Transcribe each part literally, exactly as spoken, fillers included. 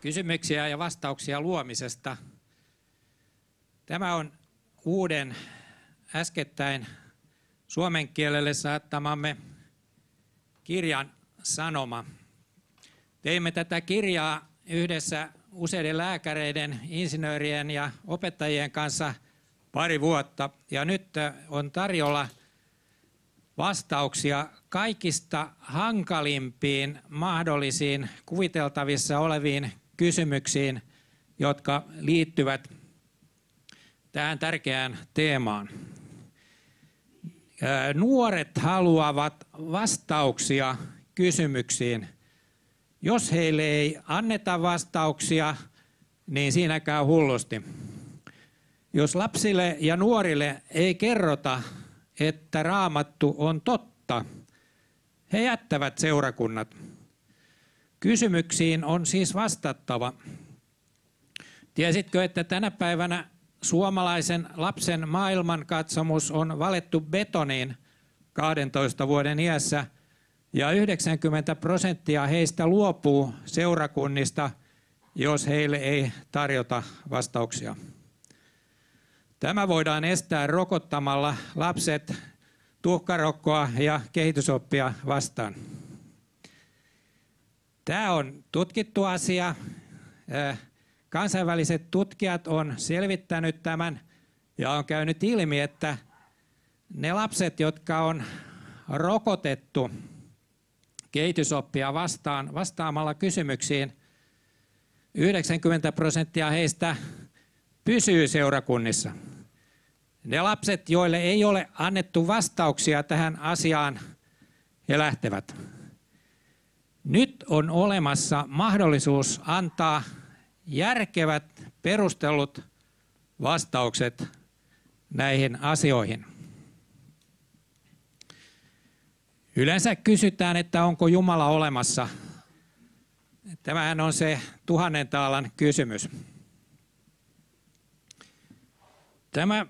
kysymyksiä ja vastauksia luomisesta. Tämä on uuden äskettäin suomen kielelle saattamamme kirjan sanoma. Teimme tätä kirjaa yhdessä useiden lääkäreiden, insinöörien ja opettajien kanssa pari vuotta. Ja nyt on tarjolla vastauksia kaikista hankalimpiin mahdollisiin kuviteltavissa oleviin kysymyksiin, jotka liittyvät tähän tärkeään teemaan. Nuoret haluavat vastauksia kysymyksiin. Jos heille ei anneta vastauksia, niin siinä käy hullusti. Jos lapsille ja nuorille ei kerrota, että Raamattu on totta, he jättävät seurakunnat. Kysymyksiin on siis vastattava. Tiesitkö, että tänä päivänä suomalaisen lapsen maailmankatsomus on valettu betoniin kahdentoista vuoden iässä ja yhdeksänkymmentä prosenttia heistä luopuu seurakunnista, jos heille ei tarjota vastauksia. Tämä voidaan estää rokottamalla lapset tuhkarokkoa ja kehitysoppia vastaan. Tämä on tutkittu asia. Kansainväliset tutkijat on selvittänyt tämän ja on käynyt ilmi, että ne lapset, jotka on rokotettu kehitysoppia vastaan vastaamalla kysymyksiin, yhdeksänkymmentä prosenttia heistä pysyy seurakunnissa. Ne lapset, joille ei ole annettu vastauksia tähän asiaan, he lähtevät. Nyt on olemassa mahdollisuus antaa järkevät, perustellut vastaukset näihin asioihin. Yleensä kysytään, että onko Jumala olemassa. Tämähän on se tuhannen taalan kysymys. Tämä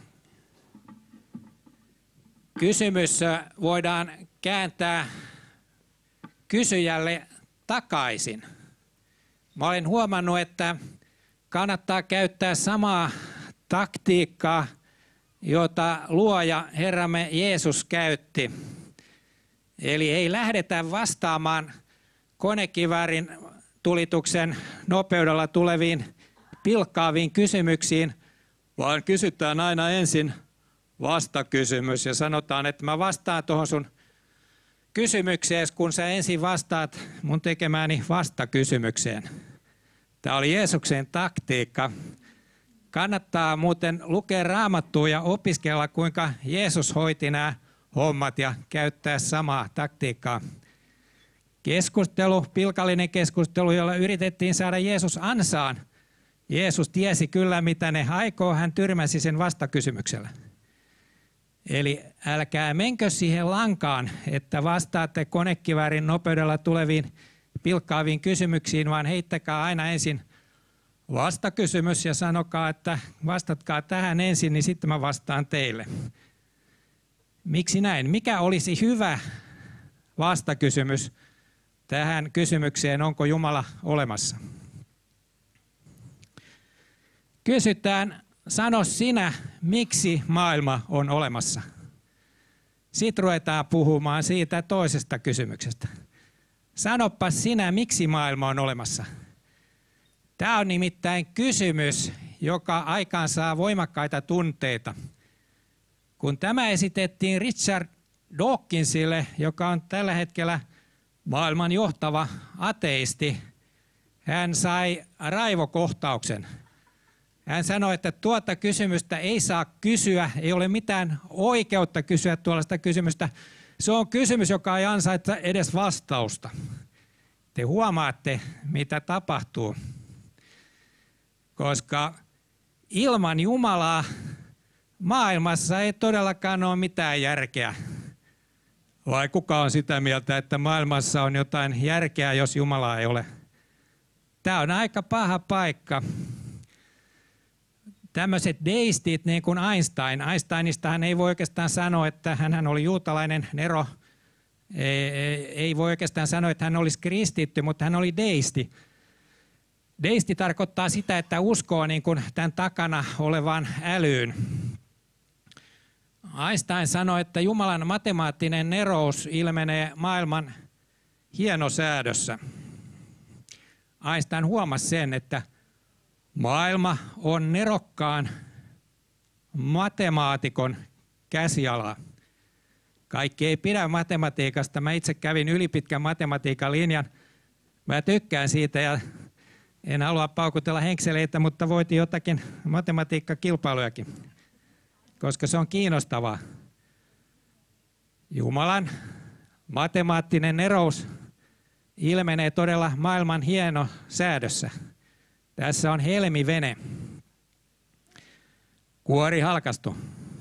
kysymys voidaan kääntää kysyjälle takaisin. Mä olen huomannut, että kannattaa käyttää samaa taktiikkaa, jota luoja Herramme Jeesus käytti. Eli ei lähdetä vastaamaan konekiväärin tulituksen nopeudella tuleviin pilkkaaviin kysymyksiin, vaan kysytään aina ensin vastakysymys ja sanotaan, että mä vastaan tuohon sun kysymykseen, kun sä ensin vastaat mun tekemääni vastakysymykseen. Tämä oli Jeesuksen taktiikka. Kannattaa muuten lukea Raamattua ja opiskella, kuinka Jeesus hoiti nämä hommat ja käyttää samaa taktiikkaa. Keskustelu, pilkallinen keskustelu, jolla yritettiin saada Jeesus ansaan. Jeesus tiesi kyllä, mitä ne aikoo, hän tyrmäsi sen vastakysymyksellä. Eli älkää menkö siihen lankaan, että vastaatte konekiväärin nopeudella tuleviin pilkkaaviin kysymyksiin, vaan heittäkää aina ensin vastakysymys ja sanokaa, että vastatkaa tähän ensin, niin sitten mä vastaan teille. Miksi näin? Mikä olisi hyvä vastakysymys tähän kysymykseen, onko Jumala olemassa? Kysytään, sano sinä, miksi maailma on olemassa. Sitten ruvetaan puhumaan siitä toisesta kysymyksestä. Sanoppa sinä, miksi maailma on olemassa. Tämä on nimittäin kysymys, joka aikaansaa voimakkaita tunteita. Kun tämä esitettiin Richard Dawkinsille, joka on tällä hetkellä maailman johtava ateisti, hän sai raivokohtauksen. Hän sanoi, että tuota kysymystä ei saa kysyä, ei ole mitään oikeutta kysyä tuollaista kysymystä. Se on kysymys, joka ei ansaitse edes vastausta. Te huomaatte, mitä tapahtuu. Koska ilman Jumalaa maailmassa ei todellakaan ole mitään järkeä. Vai kuka on sitä mieltä, että maailmassa on jotain järkeä, jos Jumalaa ei ole? Tämä on aika paha paikka. Tämmöiset deistit niin kuin Einstein. Einsteinistahan ei voi oikeastaan sanoa, että hän oli juutalainen nero. Ei voi oikeastaan sanoa, että hän olisi kristitty, mutta hän oli deisti. Deisti tarkoittaa sitä, että uskoo niin kuin tämän takana olevaan älyyn. Einstein sanoi, että Jumalan matemaattinen nerous ilmenee maailman hienosäädössä. Einstein huomasi sen, että maailma on nerokkaan matemaatikon käsiala. Kaikki ei pidä matematiikasta. Mä itse kävin ylipitkän matematiikan linjan. Mä tykkään siitä ja en halua paukutella henkseleitä, mutta voitin jotakin matematiikkakilpailujakin, koska se on kiinnostavaa. Jumalan matemaattinen nerous ilmenee todella maailman hieno säädössä. Tässä on helmivene. Kuori halkaistu.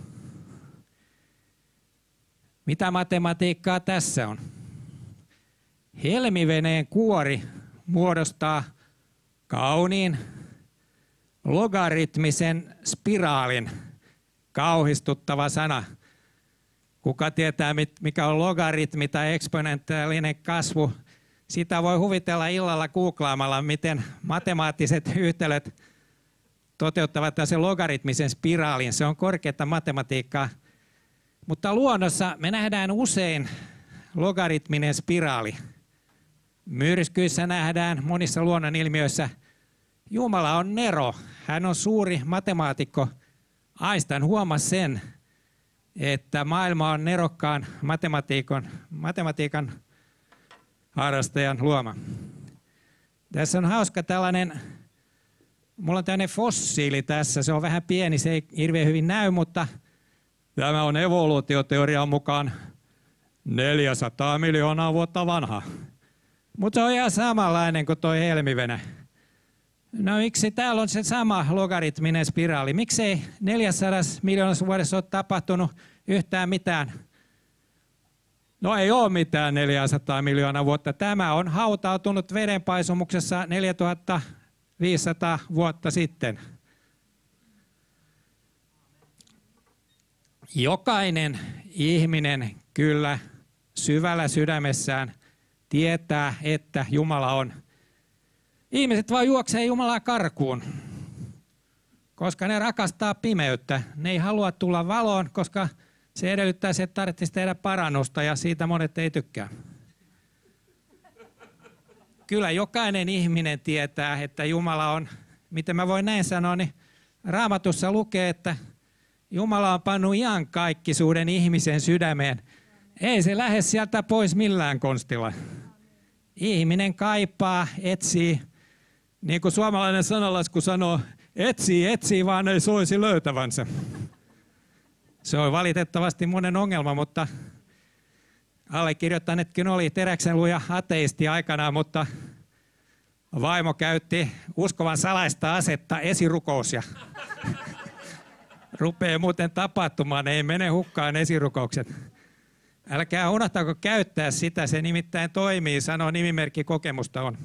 Mitä matematiikkaa tässä on? Helmiveneen kuori muodostaa kauniin logaritmisen spiraalin. Kauhistuttava sana. Kuka tietää, mikä on logaritmi tai eksponentiaalinen kasvu? Sitä voi huvitella illalla googlaamalla, miten matemaattiset yhtälöt toteuttavat tällaisen logaritmisen spiraalin. Se on korkeata matematiikkaa. Mutta luonnossa me nähdään usein logaritminen spiraali. Myrskyissä nähdään monissa luonnonilmiöissä. Jumala on nero. Hän on suuri matemaatikko. Einstein huomasi sen, että maailma on nerokkaan matematiikan, matematiikan harrastajan luoma. Tässä on hauska tällainen, mulla on tällainen fossiili tässä, se on vähän pieni, se ei hirveän hyvin näy, mutta tämä on evoluutioteorian mukaan neljäsataa miljoonaa vuotta vanha. Mutta se on ihan samanlainen kuin tuo helmivene. No miksi täällä on se sama logaritminen spiraali? Miksei neljäsataa miljoonassa vuodessa ole tapahtunut yhtään mitään? No ei ole mitään neljäsataa miljoonaa vuotta. Tämä on hautautunut vedenpaisumuksessa neljätuhatta viisisataa vuotta sitten. Jokainen ihminen kyllä syvällä sydämessään tietää, että Jumala on. Ihmiset vaan juoksee Jumalaa karkuun, koska ne rakastaa pimeyttä. Ne ei halua tulla valoon, koska se edellyttää, että tarvitsisi tehdä parannusta ja siitä monet ei tykkää. Kyllä jokainen ihminen tietää, että Jumala on, miten mä voin näin sanoa, niin Raamatussa lukee, että Jumala on pannut iankaikkisuuden ihmisen sydämeen. Ei se lähde sieltä pois millään konstilla. Ihminen kaipaa, etsii, niin kuin suomalainen sananlasku sanoo, etsii, etsii, vaan ei soisi löytävänsä. Se on valitettavasti monen ongelma, mutta allekirjoittanetkin oli teräksenluja ateisti aikanaan, mutta vaimo käytti uskovan salaista asetta esirukous ja rupeaa muuten tapahtumaan, ei mene hukkaan esirukoukset. Älkää unohtako käyttää sitä, se nimittäin toimii, sanoo nimimerkki kokemusta on.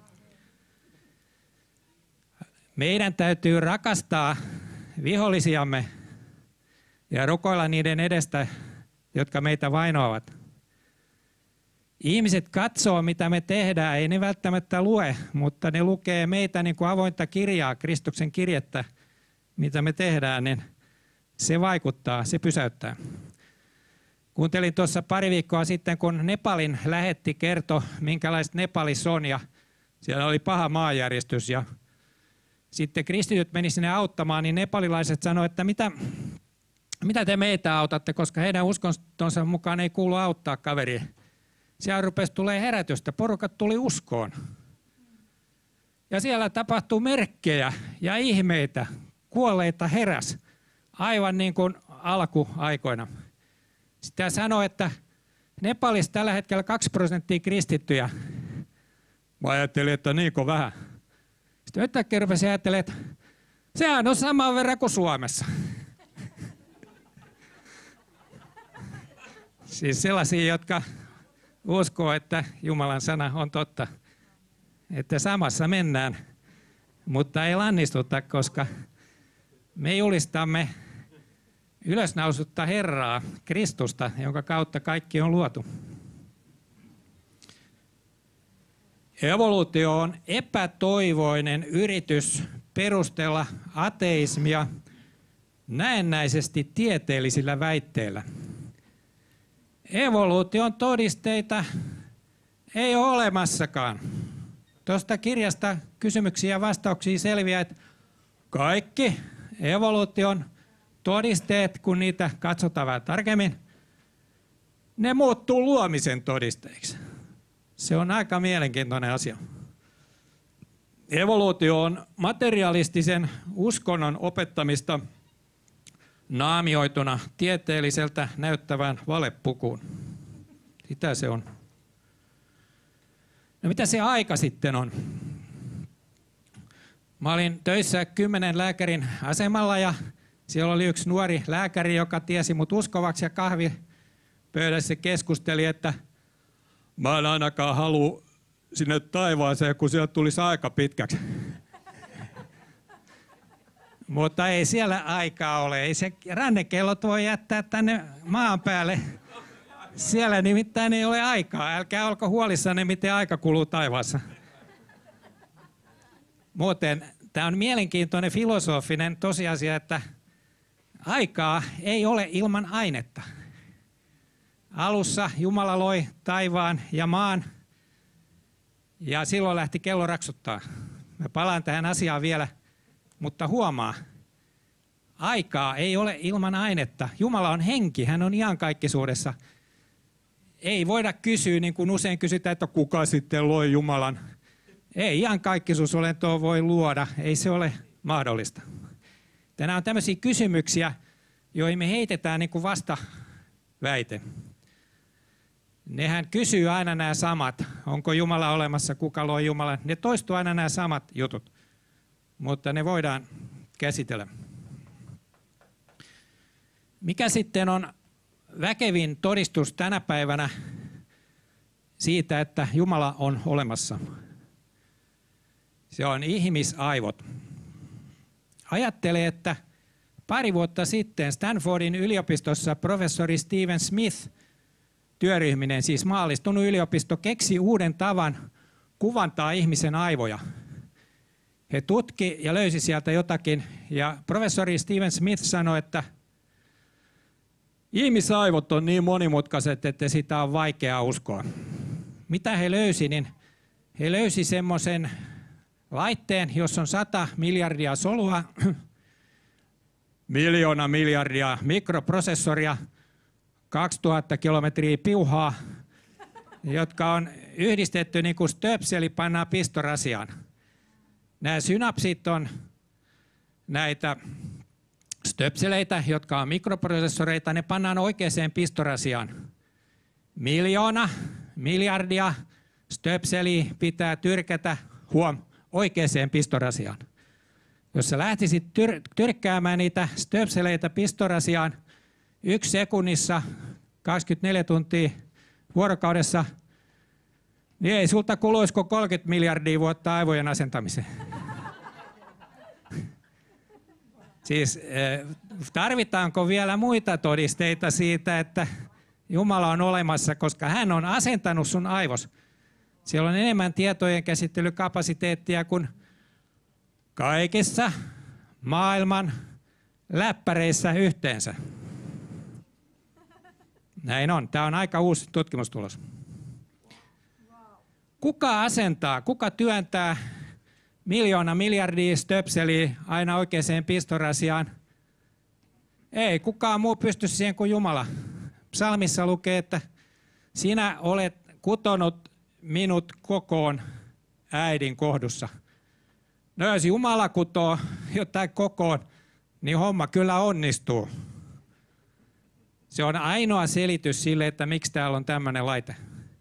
Meidän täytyy rakastaa vihollisiamme ja rukoilla niiden edestä, jotka meitä vainoavat. Ihmiset katsoo, mitä me tehdään, ei ne välttämättä lue, mutta ne lukee meitä niin kuin avointa kirjaa, Kristuksen kirjettä, mitä me tehdään, niin se vaikuttaa, se pysäyttää. Kuuntelin tuossa pari viikkoa sitten, kun Nepalin lähetti kertoi, minkälaista Nepalissa on, ja siellä oli paha maanjäristys, ja sitten kristityt meni sinne auttamaan, niin nepalilaiset sanoivat, että mitä, mitä te meitä autatte, koska heidän uskontonsa mukaan ei kuulu auttaa kaveria. Siellä rupesi tulee herätystä, porukat tuli uskoon. Ja siellä tapahtui merkkejä ja ihmeitä, kuolleita heräs, aivan niin kuin alkuaikoina. Sitä sanoi, että Nepalissa tällä hetkellä kaksi prosenttia kristittyjä. Mä ajattelin, että niinko vähän. Sitten yhtäkkiä rupesi ajattelemaan, että sehän on saman verran kuin Suomessa. Siis sellaisia, jotka uskoo, että Jumalan sana on totta. Että samassa mennään, mutta ei lannistuta, koska me julistamme ylösnousutta Herraa, Kristusta, jonka kautta kaikki on luotu. Evoluutio on epätoivoinen yritys perustella ateismia näennäisesti tieteellisillä väitteillä. Evoluution todisteita ei ole olemassakaan. Tuosta kirjasta kysymyksiä ja vastauksia selviää, että kaikki evoluution todisteet, kun niitä katsotaan vähän tarkemmin, ne muuttuu luomisen todisteiksi. Se on aika mielenkiintoinen asia. Evoluutio on materialistisen uskonnon opettamista naamioituna tieteelliseltä näyttävään valepukuun. Sitä se on. No mitä se aika sitten on? Mä olin töissä kymmenen lääkärin asemalla ja siellä oli yksi nuori lääkäri, joka tiesi mut uskovaksi ja kahvipöydässä keskusteli, että mä en ainakaan halua sinne taivaaseen, kun sieltä tulisi aika pitkäksi. Mutta ei siellä aikaa ole. Ei se rannekellot voi jättää tänne maan päälle. Siellä nimittäin ei ole aikaa. Älkää olko huolissanne, miten aika kuluu taivaassa. Muuten tämä on mielenkiintoinen filosofinen tosiasia, että aikaa ei ole ilman ainetta. Alussa Jumala loi taivaan ja maan ja silloin lähti kello raksuttaa. Mä palaan tähän asiaan vielä, mutta huomaa, aikaa ei ole ilman ainetta. Jumala on henki, hän on iankaikkisuudessa. Ei voida kysyä, niin kuin usein kysytään, että kuka sitten loi Jumalan. Ei iankaikkisuusolentoa voi luoda, ei se ole mahdollista. Tänään on tämmöisiä kysymyksiä, joihin me heitetään niin kuin vastaväite. Nehän kysyy aina nämä samat, onko Jumala olemassa, kuka loi Jumalan. Ne toistuu aina nämä samat jutut, mutta ne voidaan käsitellä. Mikä sitten on väkevin todistus tänä päivänä siitä, että Jumala on olemassa? Se on ihmisaivot. Ajattele, että pari vuotta sitten Stanfordin yliopistossa professori Steven Smith työryhminen, siis maallistunut yliopisto, keksi uuden tavan kuvantaa ihmisen aivoja. He tutki ja löysi sieltä jotakin, ja professori Steven Smith sanoi, että ihmisaivot on niin monimutkaiset, että sitä on vaikea uskoa. Mitä he löysi, niin he löysi semmoisen laitteen, jossa on sata miljardia solua, miljoona miljardia mikroprosessoria, kaksituhatta kilometriä piuhaa, jotka on yhdistetty niin kuin stöpseli pannaan pistorasiaan. Nämä synapsit on näitä stöpseleitä, jotka on mikroprosessoreita, ne pannaan oikeaan pistorasiaan. Miljoona, miljardia stöpseliä pitää tyrkätä, huom, oikeaan pistorasiaan. Jos sä lähtisit tyr- tyrkkäämään niitä stöpseleitä pistorasiaan yksi sekunnissa, kaksikymmentäneljä tuntia vuorokaudessa, niin ei sulta kuluisiko kolmekymmentä miljardia vuotta aivojen asentamiseen. Siis tarvitaanko vielä muita todisteita siitä, että Jumala on olemassa, koska hän on asentanut sun aivos. Siellä on enemmän tietojen käsittelykapasiteettia kuin kaikissa maailman läppäreissä yhteensä. Näin on. Tämä on aika uusi tutkimustulos. Kuka asentaa, kuka työntää miljoona miljardia stöpseliä aina oikeaan pistorasiaan? Ei kukaan muu pysty siihen kuin Jumala. Psalmissa lukee, että sinä olet kutonut minut kokoon äidin kohdussa. No jos Jumala kutoo jotain kokoon, niin homma kyllä onnistuu. Se on ainoa selitys sille, että miksi täällä on tämmöinen laite.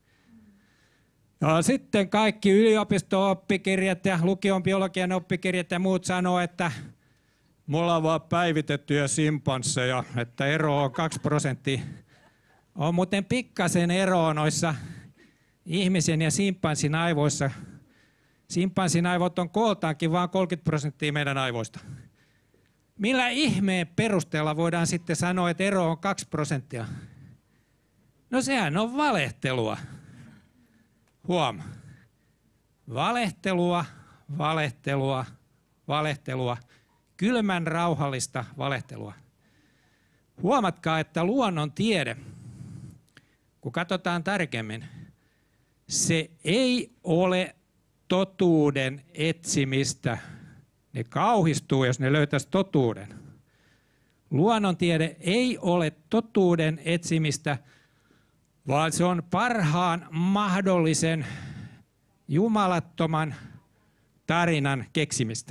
Ja sitten kaikki yliopisto-oppikirjat ja lukion biologian oppikirjat ja muut sanoo, että mulla on vaan päivitettyjä simpansseja, että ero on kaksi prosenttia. On muuten pikkasen eroa noissa ihmisen ja simpanssin aivoissa. Simpanssin aivot on kooltaankin vain kolmekymmentä prosenttia meidän aivoista. Millä ihmeen perusteella voidaan sitten sanoa, että ero on kaksi prosenttia? No sehän on valehtelua. Huom. Valehtelua, valehtelua, valehtelua, kylmän rauhallista valehtelua. Huomatkaa, että luonnontiede, kun katsotaan tarkemmin, se ei ole totuuden etsimistä. Ne kauhistuu, jos ne löytäisi totuuden. Luonnontiede ei ole totuuden etsimistä, vaan se on parhaan mahdollisen jumalattoman tarinan keksimistä.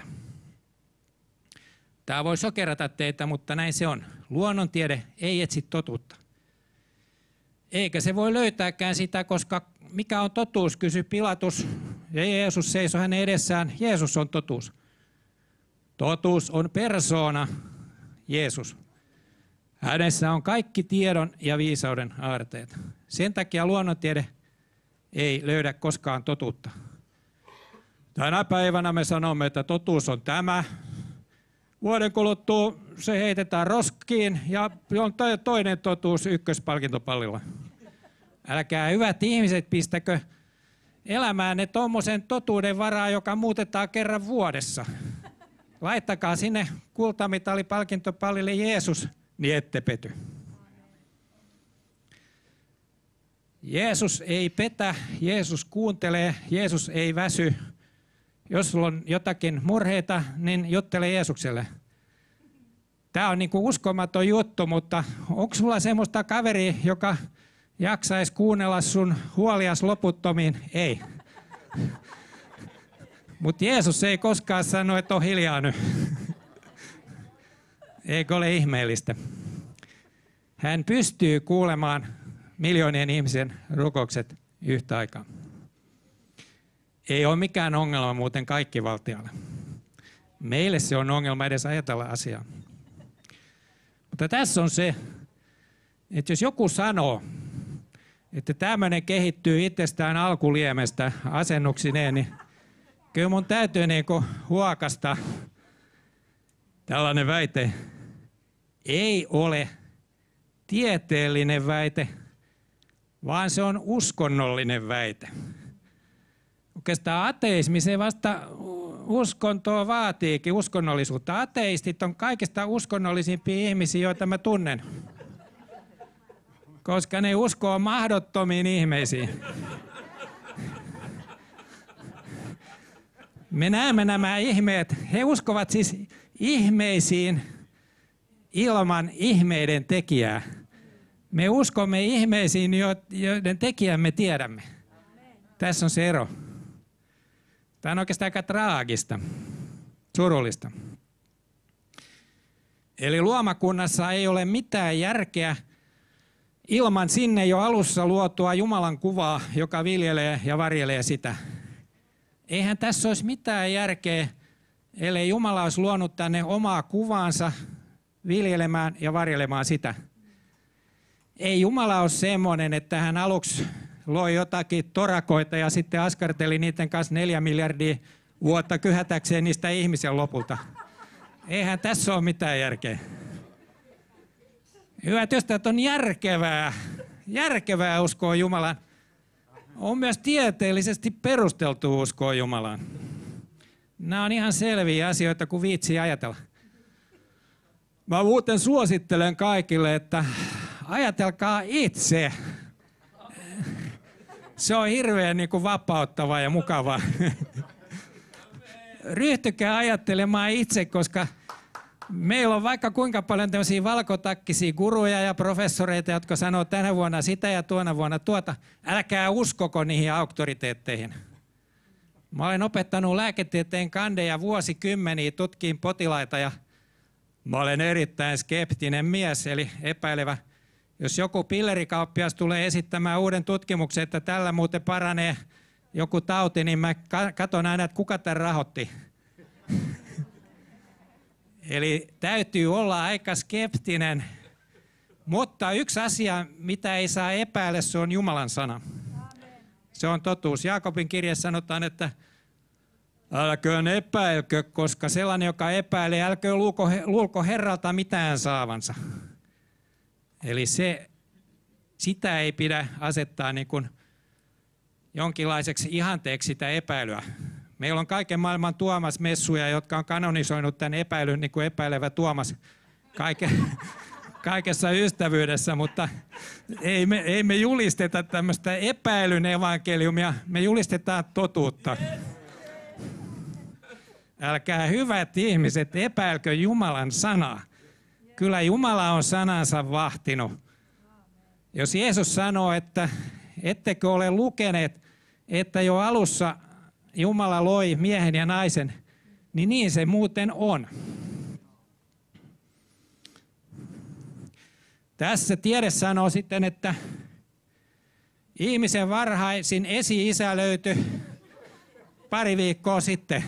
Tämä voi sokerata teitä, mutta näin se on. Luonnontiede ei etsi totuutta. Eikä se voi löytääkään sitä, koska mikä on totuus, kysyi Pilatus, ja Jeesus seisoi hänen edessään. Jeesus on totuus. Totuus on persoona, Jeesus. Hänessä on kaikki tiedon ja viisauden aarteet. Sen takia luonnontiede ei löydä koskaan totuutta. Tänä päivänä me sanomme, että totuus on tämä. Vuoden kuluttua se heitetään roskiin ja on toinen totuus ykköspalkintopallilla. Älkää hyvät ihmiset pistäkö elämäänne tuommoisen totuuden varaa, joka muutetaan kerran vuodessa. Laittakaa sinne kultamitalipalkintopallille Jeesus, niin ette pety. Jeesus ei petä, Jeesus kuuntelee, Jeesus ei väsy. Jos sulla on jotakin murheita, niin juttele Jeesukselle. Tämä on niin kuin uskomaton juttu, mutta onko sulla semmoista kaveria, joka jaksaisi kuunnella sun huolias loputtomiin? Ei. Mutta Jeesus ei koskaan sano, että on hiljaa nyt. Eikö ole ihmeellistä? Hän pystyy kuulemaan miljoonien ihmisen rukoukset yhtä aikaa. Ei ole mikään ongelma muuten kaikkivaltialle. Meille se on ongelma edes ajatella asiaa. Mutta tässä on se, että jos joku sanoo, että tämmöinen kehittyy itsestään alkuliemestä asennuksineen, niin kyllä mun täytyy niinku huokasta. Tällainen väite ei ole tieteellinen väite, vaan se on uskonnollinen väite. Oikeastaan ateismi se vasta uskontoa vaatiikin, uskonnollisuutta. Ateistit on kaikista uskonnollisimpia ihmisiä, joita mä tunnen. Koska ne uskoo mahdottomiin ihmeisiin. Me näemme nämä ihmeet. He uskovat siis ihmeisiin ilman ihmeiden tekijää. Me uskomme ihmeisiin, joiden tekijän me tiedämme. Tässä on se ero. Tämä on oikeastaan aika traagista, surullista. Eli luomakunnassa ei ole mitään järkeä ilman sinne jo alussa luotua Jumalan kuvaa, joka viljelee ja varjelee sitä. Eihän tässä olisi mitään järkeä, ellei Jumala olisi luonut tänne omaa kuvaansa viljelemään ja varjelemaan sitä. Ei Jumala ole semmoinen, että hän aluksi loi jotakin torakoita ja sitten askarteli niiden kanssa neljä miljardia vuotta kyhätäkseen niistä ihmisiä lopulta. Eihän tässä ole mitään järkeä. Hyvät ystävät, on järkevää, järkevää uskoa Jumalaan. On myös tieteellisesti perusteltu uskoa Jumalaan. Nämä on ihan selviä asioita, kun viitsii ajatella. Mä muuten suosittelen kaikille, että ajatelkaa itse. Se on hirveän niin kuin vapauttavaa ja mukavaa. Ryhtykää ajattelemaan itse, koska meillä on vaikka kuinka paljon tämmöisiä valkotakkisia guruja ja professoreita, jotka sanoo tänä vuonna sitä ja tuona vuonna tuota. Älkää uskoko niihin auktoriteetteihin. Mä olen opettanut lääketieteen kandeja vuosikymmeniä, tutkiin potilaita ja mä olen erittäin skeptinen mies, eli epäilevä. Jos joku pillerikauppias tulee esittämään uuden tutkimuksen, että tällä muuten paranee joku tauti, niin mä katson aina, että kuka tämän rahoitti. Eli täytyy olla aika skeptinen. Mutta yksi asia, mitä ei saa epäillä, se on Jumalan sana. Se on totuus. Jaakobin kirjassa sanotaan, että älköön epäilkö, koska sellainen, joka epäilee, älköön luulko, luulko Herralta mitään saavansa. Eli se, sitä ei pidä asettaa niin kuin jonkinlaiseksi ihanteeksi sitä epäilyä. Meillä on kaiken maailman Tuomas-messuja, jotka on kanonisoinut tämän epäilyn niin kuin epäilevä Tuomas Kaike, kaikessa ystävyydessä, mutta ei me, ei me julisteta tämmöistä epäilyn evankeliumia, me julistetaan totuutta. Älkää hyvät ihmiset, epäilkö Jumalan sanaa. Kyllä Jumala on sanansa vahtinut. Jos Jeesus sanoo, että ettekö ole lukeneet, että jo alussa Jumala loi miehen ja naisen, niin niin se muuten on. Tässä tiede sanoo sitten, että ihmisen varhaisin esi-isä löytyi pari viikkoa sitten.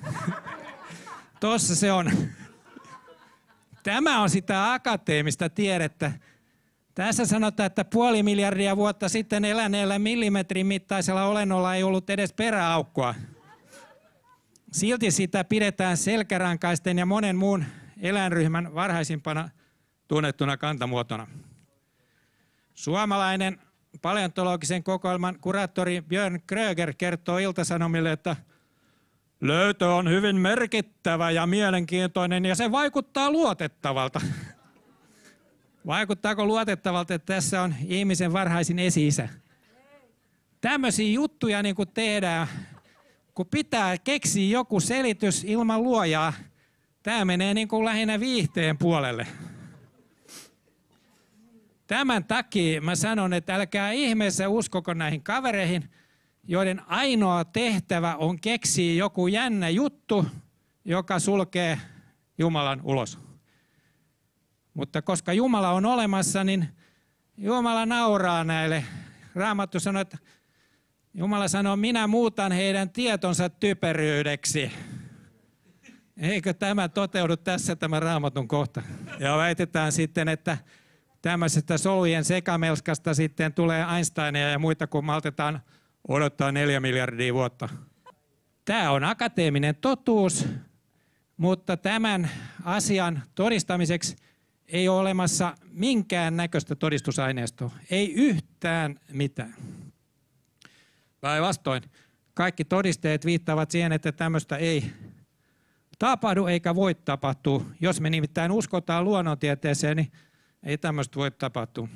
Tossa se on. Tämä on sitä akateemista tiedettä. Tässä sanotaan, että puoli miljardia vuotta sitten eläneellä millimetrin mittaisella olennolla ei ollut edes peräaukkoa. Silti sitä pidetään selkärankaisten ja monen muun eläinryhmän varhaisimpana tunnettuna kantamuotona. Suomalainen paleontologisen kokoelman kuraattori Björn Kröger kertoo Ilta-Sanomille, että löytö on hyvin merkittävä ja mielenkiintoinen ja se vaikuttaa luotettavalta. Vaikuttaako luotettavalta, että tässä on ihmisen varhaisin esi-isä? Tämmöisiä juttuja niin kuin tehdään, kun pitää keksiä joku selitys ilman luojaa. Tämä menee niin kuin lähinnä viihteen puolelle. Tämän takia mä sanon, että älkää ihmeessä uskoko näihin kavereihin, joiden ainoa tehtävä on keksiä joku jännä juttu, joka sulkee Jumalan ulos. Mutta koska Jumala on olemassa, niin Jumala nauraa näille. Raamattu sanoo, että Jumala sanoo, minä muutan heidän tietonsa typeryydeksi. Eikö tämä toteudu tässä tämä Raamatun kohta? Ja väitetään sitten, että tämmöisestä solujen sekamelskasta sitten tulee Einsteinia ja muita, kun maltetaan odottaa neljä miljardia vuotta. Tämä on akateeminen totuus, mutta tämän asian todistamiseksi ei ole olemassa minkään näköistä todistusaineistoa. Ei yhtään mitään. Päinvastoin kaikki todisteet viittaavat siihen, että tämmöistä ei tapahdu eikä voi tapahtua. Jos me nimittäin uskotaan luonnontieteeseen, niin ei tämmöistä voi tapahtua.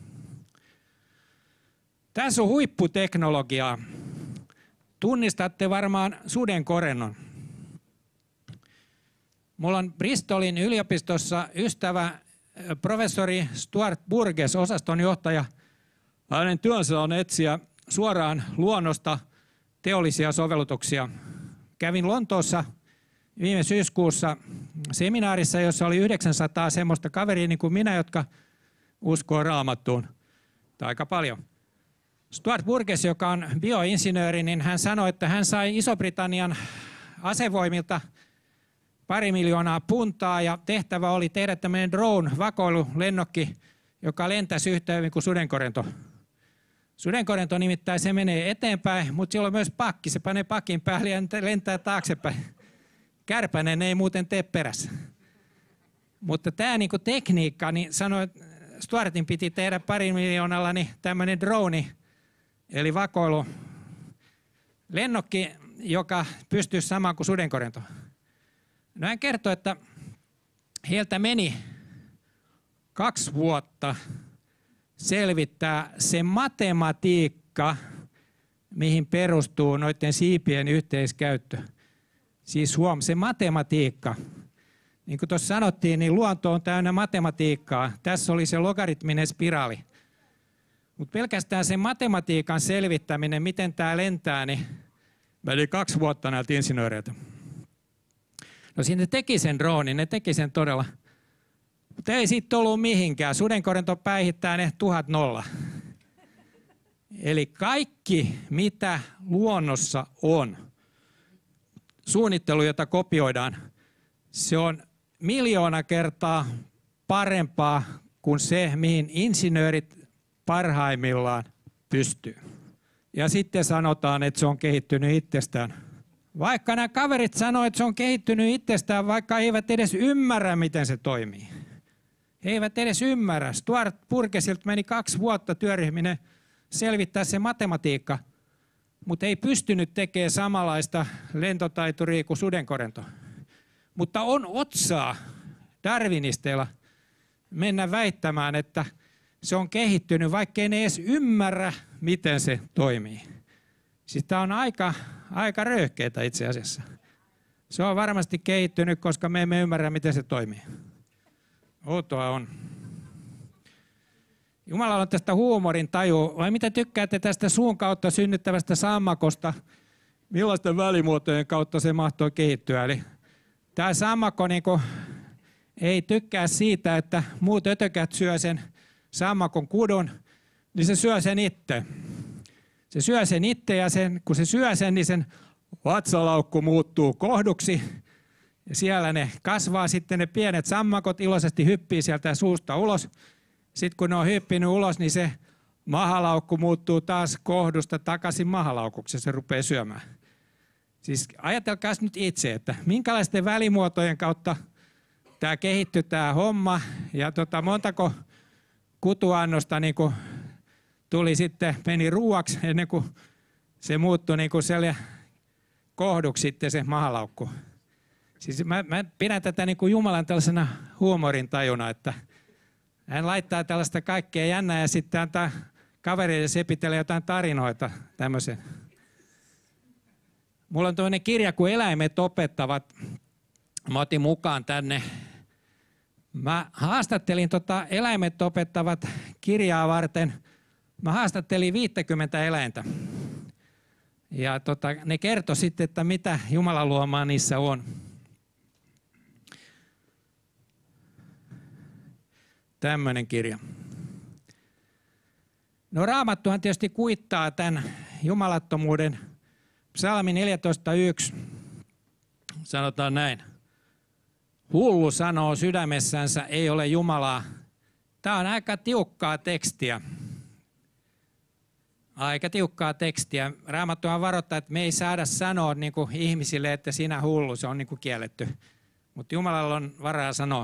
Tässä on huipputeknologiaa. Tunnistatte varmaan sudenkorennon. Mulla on Bristolin yliopistossa ystävä professori Stuart Burgess, osastonjohtaja. Hänen työnsä on etsiä suoraan luonnosta teollisia sovellutuksia. Kävin Lontoossa viime syyskuussa seminaarissa, jossa oli yhdeksänsataa semmoista kaveria niin kuin minä, jotka uskoo Raamattuun. Tai aika paljon. Stuart Burgess, joka on bioinsinööri, niin hän sanoi, että hän sai Iso-Britannian asevoimilta pari miljoonaa puntaa ja tehtävä oli tehdä tämmöinen drone-vakoilulennokki, joka lentäisi yhtä hyvin kuin sudenkorento. Sudenkorento nimittäin se menee eteenpäin, mutta sillä on myös pakki. Se panee pakin päälle ja lentää taaksepäin. Kärpänen ei muuten tee perässä. Mutta tämä niinku tekniikka, niin sanoi, että Stuartin piti tehdä pari miljoonalla niin tämmöinen drone, eli vakoilu lennokki, joka pystyy samaan kuin sudenkorento. No hän kertoi, että heiltä meni kaksi vuotta selvittää se matematiikka, mihin perustuu noiden siipien yhteiskäyttö. Siis huom, se matematiikka. Niin kuin tuossa sanottiin, niin luonto on täynnä matematiikkaa. Tässä oli se logaritminen spiraali. Mutta pelkästään sen matematiikan selvittäminen, miten tämä lentää, niin meni kaksi vuotta näiltä insinööreiltä. No siinä ne teki sen droonin, ne teki sen todella. Mutta ei siitä ollut mihinkään. Sudenkorento päihittää ne tuhat nolla. Eli kaikki, mitä luonnossa on, suunnittelu, jota kopioidaan, se on miljoona kertaa parempaa kuin se, mihin insinöörit parhaimmillaan pystyy. Ja sitten sanotaan, että se on kehittynyt itsestään. Vaikka nämä kaverit sanoo, että se on kehittynyt itsestään, vaikka he eivät edes ymmärrä, miten se toimii. He eivät edes ymmärrä. Stuart Burgessilta meni kaksi vuotta työryhminen selvittää se matematiikka. mutta ei pystynyt tekemään samanlaista lentotaituria kuin sudenkorento. Mutta on otsaa darwinisteilla mennä väittämään, että se on kehittynyt, vaikkei ne edes ymmärrä, miten se toimii. Siis tämä on aika, aika röyhkeitä itse asiassa. Se on varmasti kehittynyt, koska me emme ymmärrä, miten se toimii. Outoa on. Jumalalla on tästä huumorin taju. Vai mitä tykkäätte tästä suun kautta synnyttävästä sammakosta? Millaisten välimuotojen kautta se mahtoi kehittyä? Eli tämä sammakko niinku ei tykkää siitä, että muut ötökät syö sen sammakon kudun, niin se syö sen itse. Se syö sen itse ja sen, kun se syö sen, niin sen vatsalaukku muuttuu kohduksi. Ja siellä ne kasvaa sitten ne pienet sammakot, iloisesti hyppii sieltä suusta ulos. Sitten kun ne on hyppinyt ulos, niin se mahalaukku muuttuu taas kohdusta takaisin mahalaukuksi ja se rupeaa syömään. Siis ajatelkaa nyt itse, että minkälaisten välimuotojen kautta tämä kehittyy tämä homma ja tota, montako kutuannosta niin kuin tuli sitten, meni ruuaksi ennen kuin se muuttui niin kuin siellä kohduksi sitten se mahalaukku. Siis mä, mä pidän tätä niin kuin Jumalan tällaisena huumorintajuna, että hän laittaa tällaista kaikkea jännää ja sitten antaa kavereille sepitellä jotain tarinoita tämmöisen. Mulla on toinen kirja, kun eläimet opettavat. Mä otin mukaan tänne. Mä haastattelin tota eläimet opettavat kirjaa varten. Mä haastattelin viisikymmentä eläintä. Ja tota, ne kertoi sitten, että mitä Jumalan luomaa niissä on. Tämmöinen kirja. No Raamattuhan tietysti kuittaa tämän jumalattomuuden. Psalmi neljätoista yksi sanotaan näin. Hullu sanoo sydämessänsä, ei ole Jumalaa. Tämä on aika tiukkaa tekstiä. Aika tiukkaa tekstiä. Raamattuhan varoittaa, että me ei saada sanoa niin kuin ihmisille, että sinä hullu, se on niin kuin kielletty. Mutta Jumalalla on varaa sanoa.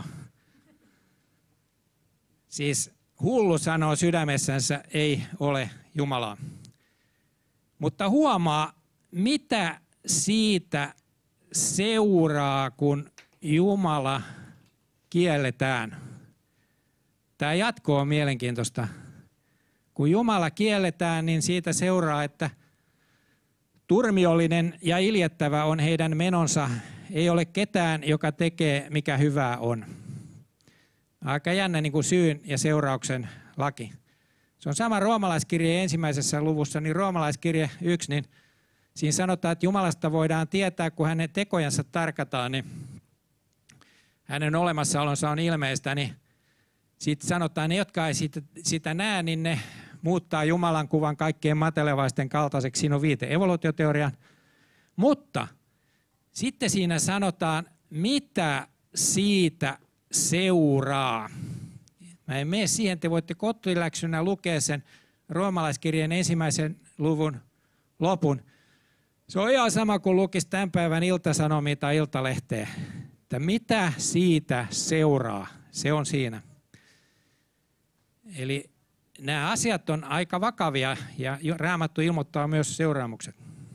Siis hullu sanoo sydämessänsä, ei ole Jumalaa. Mutta huomaa, mitä siitä seuraa, kun Jumala kielletään. Tämä jatko on mielenkiintoista. Kun Jumala kielletään, niin siitä seuraa, että turmiollinen ja iljettävä on heidän menonsa. Ei ole ketään, joka tekee, mikä hyvää on. Aika jännä niin kuin syyn ja seurauksen laki. Se on sama roomalaiskirje ensimmäisessä luvussa, niin roomalaiskirje yksi, niin siinä sanotaan, että Jumalasta voidaan tietää, kun hänen tekojansa tarkataan, niin hänen olemassaolonsa on ilmeistä, niin sitten sanotaan, ne jotka ei sitä, sitä näe, niin ne muuttaa Jumalan kuvan kaikkien matelevaisten kaltaiseksi. Siinä on viite evoluutioteoriaan. Mutta sitten siinä sanotaan, mitä siitä seuraa. Mä en mene siihen, te voitte kotiläksynä lukea sen roomalaiskirjeen ensimmäisen luvun lopun. Se on ihan sama kuin lukisi tämän päivän Ilta-Sanomia tai Iltalehteä. Että mitä siitä seuraa, se on siinä. Eli nämä asiat on aika vakavia ja Raamattu ilmoittaa myös seuraamukset.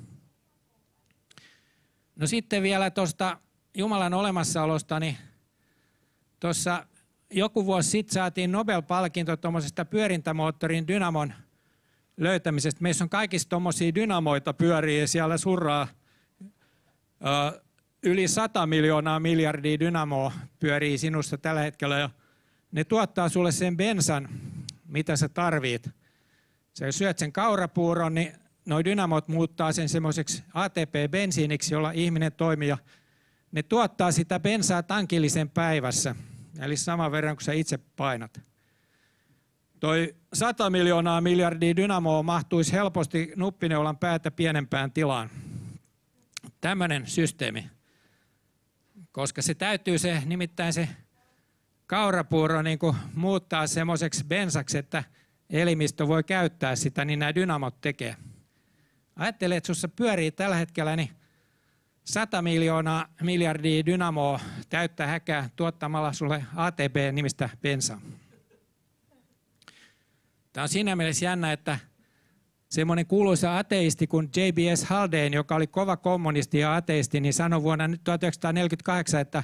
No sitten vielä tuosta Jumalan olemassaolosta, niin tuossa joku vuosi sitten saatiin Nobel-palkinto tuommoisesta pyörintämoottorin dynamon löytämisestä. Meissä on kaikissa tuommoisia dynamoita pyörii ja siellä surraa ö, yli sata miljoonaa miljardia dynamoa pyörii sinussa tällä hetkellä. Ja ne tuottaa sulle sen bensan, mitä sä tarvit. Sä syöt sen kaurapuuron, niin noi dynamot muuttaa sen semmoiseksi A T P-bensiiniksi, jolla ihminen toimii. Ja ne tuottaa sitä bensaa tankillisen päivässä, eli saman verran kuin sä itse painat. Toi sata miljoonaa miljardia dynamoa mahtuisi helposti nuppineulan päätä pienempään tilaan. Tämmöinen systeemi. Koska se täytyy se, nimittäin se kaurapuuro niin kuin muuttaa semmoiseksi bensaksi, että elimistö voi käyttää sitä, niin nämä dynamot tekee. Ajattele, että sussa pyörii tällä hetkellä niin sata miljoonaa miljardia dynamoa täyttä häkää tuottamalla sulle A T P-nimistä bensaa. Tämä on siinä mielessä jännä, että semmoinen kuuluisa ateisti kuin J B S Haldane, joka oli kova kommunisti ja ateisti, niin sanoi vuonna tuhatyhdeksänsataaneljäkymmentäkahdeksan, että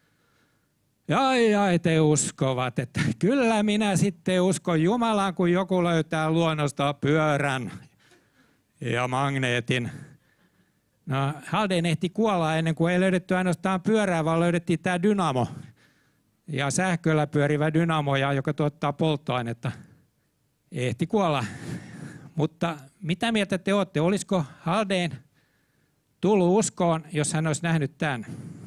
ai ai te uskovat, että kyllä minä sitten uskon Jumalaan, kun joku löytää luonnosta pyörän ja magneetin. No, Haldane ehti kuolla ennen kuin ei löydetty ainoastaan pyörää, vaan löydettiin tämä dynamo. Ja sähköllä pyörivä dynamo, joka tuottaa polttoainetta. Ehti kuolla. Mutta mitä mieltä te olette? Olisiko Haldane tullut uskoon, jos hän olisi nähnyt tämän?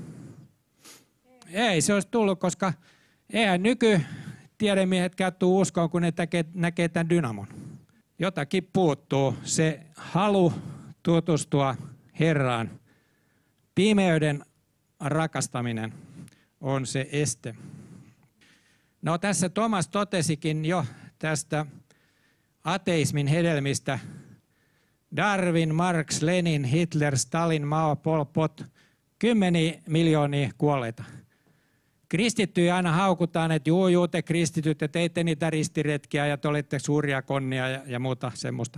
Ei se olisi tullut, koska eihän nykytiedemiehetkään tule uskoon, kun ne näkee tämän dynamon. Jotakin puuttuu. Se halu tutustua Herraan. Pimeyden rakastaminen on se este. No tässä Thomas totesikin jo tästä ateismin hedelmistä. Darwin, Marx, Lenin, Hitler, Stalin, Mao, Pol Pot. Kymmeniä miljoonia kuolleita. Kristittyjä aina haukutaan, että juu, juu, te kristityt, te teitte niitä ristiretkiä ja te olitte suuria konnia ja, ja muuta semmoista.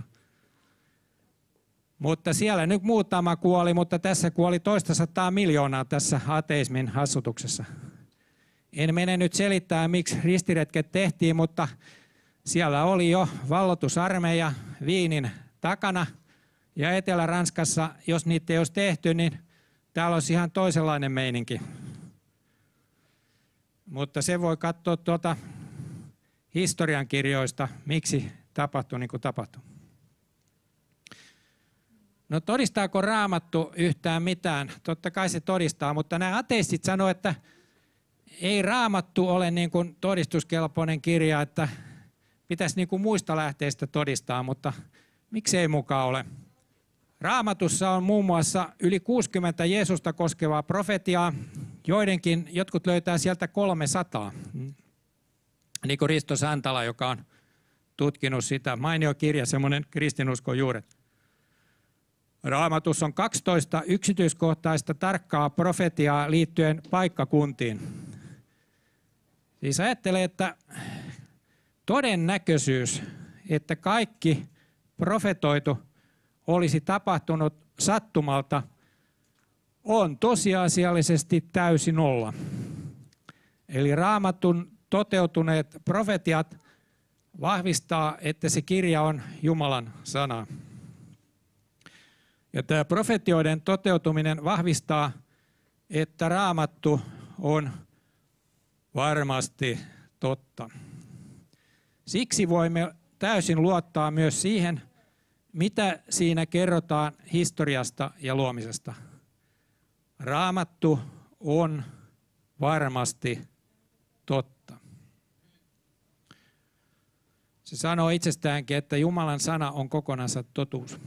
Mutta siellä nyt muutama kuoli, mutta tässä kuoli toista sataa miljoonaa tässä ateismin hassutuksessa. En mene nyt selittämään, miksi ristiretket tehtiin, mutta siellä oli jo valloitusarmeija Viinin takana. Ja Etelä-Ranskassa, jos niitä ei olisi tehty, niin täällä olisi ihan toisenlainen meininki. Mutta se voi katsoa tuota historiankirjoista, miksi tapahtui niin kuin tapahtui. No todistaako Raamattu yhtään mitään? Totta kai se todistaa, mutta nämä ateistit sanoo, että ei Raamattu ole niin kuin todistuskelpoinen kirja, että pitäisi niin kuin muista lähteistä todistaa, mutta miksei mukaan ole? Raamatussa on muun muassa yli kuusikymmentä Jeesusta koskevaa profetiaa, joidenkin, jotkut löytää sieltä kolmesataa. Niin kuin Risto Santala, joka on tutkinut sitä. Mainio kirja, semmoinen kristinuskon juuret. Raamatussa on kaksitoista yksityiskohtaista tarkkaa profetiaa liittyen paikkakuntiin. Siis ajattelee, että todennäköisyys, että kaikki profetoitu olisi tapahtunut sattumalta, on tosiasiallisesti täysin nolla. Eli Raamatun toteutuneet profetiat vahvistaa, että se kirja on Jumalan sana. Ja tämä profetioiden toteutuminen vahvistaa, että Raamattu on varmasti totta. Siksi voimme täysin luottaa myös siihen, mitä siinä kerrotaan historiasta ja luomisesta. Raamattu on varmasti totta. Se sanoo itsestäänkin, että Jumalan sana on kokonansa totuus.